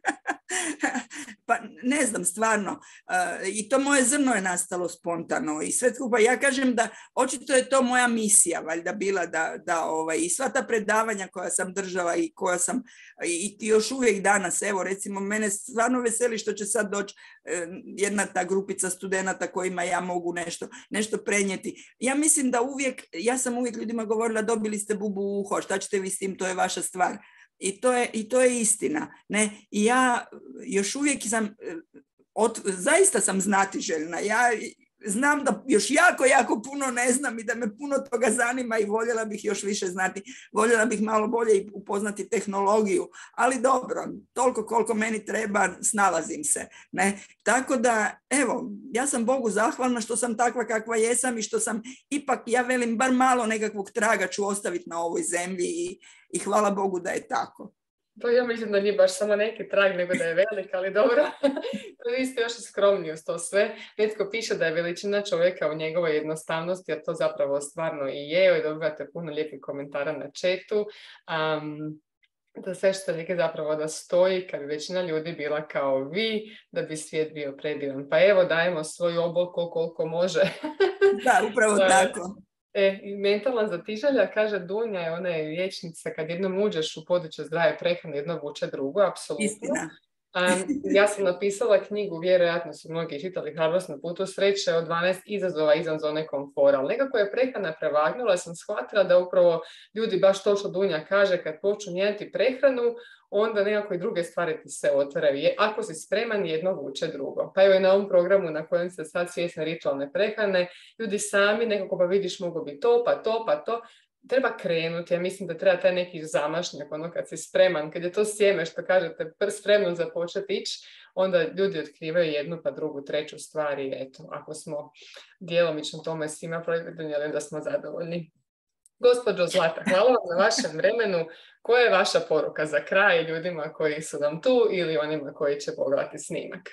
Pa ne znam, stvarno. I to moje zrno je nastalo spontano i sve skupa. Ja kažem da očito je to moja misija valjda bila i sva ta predavanja koja sam držala i koja sam i još uvijek danas, evo recimo mene stvarno veseli što će sad doći jedna ta grupica studenata kojima ja mogu nešto prenijeti. Ja mislim da ja sam uvijek ljudima govorila dobili ste bubu u uho, šta ćete vi s tim, to je vaša stvar. I to je istina. Ne? I ja još uvijek zaista sam znatiželjna. Ja znam da još jako puno ne znam i da me puno toga zanima i voljela bih još više znati. Voljela bih malo bolje upoznati tehnologiju. Ali dobro, toliko koliko meni treba, snalazim se. Ne? Tako da, evo, ja sam Bogu zahvalna što sam takva kakva jesam i što sam ipak, ja velim, bar malo nekakvog traga ću ostaviti na ovoj zemlji i hvala Bogu da je tako. To ja mislim da nije baš samo neki trag, nego da je velik, ali dobro. Vi ste još skromniji uz to sve. Netko piše da je veličina čovjeka u njegovoj jednostavnosti, a to zapravo stvarno i je. I dobivate puno lijepih komentara na chatu. da sve što neki zapravo da stoji, kad bi većina ljudi bila kao vi, da bi svijet bio predivan. Pa evo, dajemo svoj obol koliko može. Da, upravo tako. I mentalna zatižalja, kaže Dunja, je ona je liječnica, kad jednom uđeš u područje zdrave prehrane, jedno vuče drugo, apsolutno. Istina. Ja sam napisala knjigu, vjerojatno su mnogi čitali, Hrabrost na putu sreće, od 12 izazova izvan zone komfora. Ali nekako je prehrana prevagnula, sam shvatila da upravo ljudi, baš to što Dunja kaže, kad počnu mijenjati prehranu, onda nekako i druge stvari ti se otvaraju. Ako si spreman, jedno vuče drugo. Pa evo i na ovom programu na kojem se sad svjesne ritualne prehrane, ljudi sami nekako pa vidiš mogu bi to, pa to, pa to. Treba krenuti, ja mislim da treba taj neki zamašnjak, ono kad si spreman, kad je to sjeme što kažete, spremno za početi ići, onda ljudi otkrivaju jednu pa drugu, treću stvar i eto, ako smo djelomično tome svima pridonijeli da smo zadovoljni. Gospođo Zlata, hvala vam na vašem vremenu. Koja je vaša poruka za kraj ljudima koji su nam tu ili onima koji će pogledati snimak?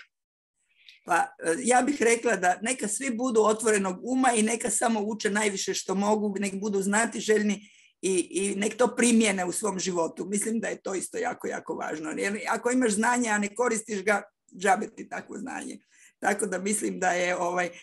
Pa ja bih rekla da neka svi budu otvorenog uma i neka samo uče najviše što mogu, nek budu znatiželjni i nek to primjene u svom životu. Mislim da je to isto jako, jako važno. Jer ako imaš znanje, a ne koristiš ga, džabe ti takvo znanje. Tako da mislim da je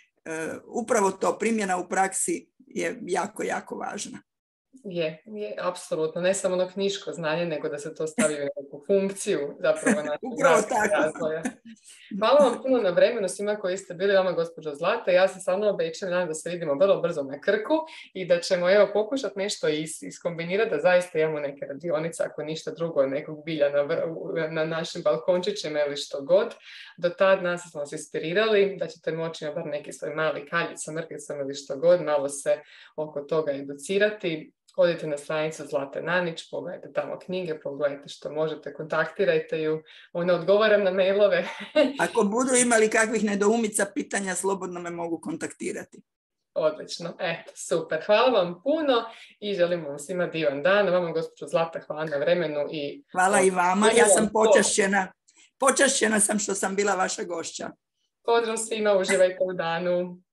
upravo to primjena u praksi je jako, jako važna. Je, apsolutno. Ne samo ono knjiško znanje, nego da se to stavi u neku funkciju zapravo našeg razvoja. Hvala vam puno na vremenu svima koji ste bili, vama gospođo Zlata. Ja se stvarno obećam da se vidimo vrlo brzo na Krku i da ćemo pokušati nešto iskombinirati, da zaista imamo neke radionice, ako ništa drugo, nekog bilja na našim balkončićima ili što god. Do tad nas smo se inspirirali, da ćete moći bar neki svoj mali kaljić sa mrkvicom ili što god, malo se oko toga educirati. Odite na stranicu Zlate Nanić, pogledajte tamo knjige, pogledajte što možete, kontaktirajte ju, ona odgovara na mailove. Ako budu imali kakvih nedoumica, pitanja, slobodno me mogu kontaktirati. Odlično, eto, super. Hvala vam puno i želim vam svima divan dan. Vama, gospođo Zlata, hvala na vremenu. Hvala i vama, ja sam počašćena. Počašćena sam što sam bila vaša gošća. Pozdrav svima, uživajte u danu.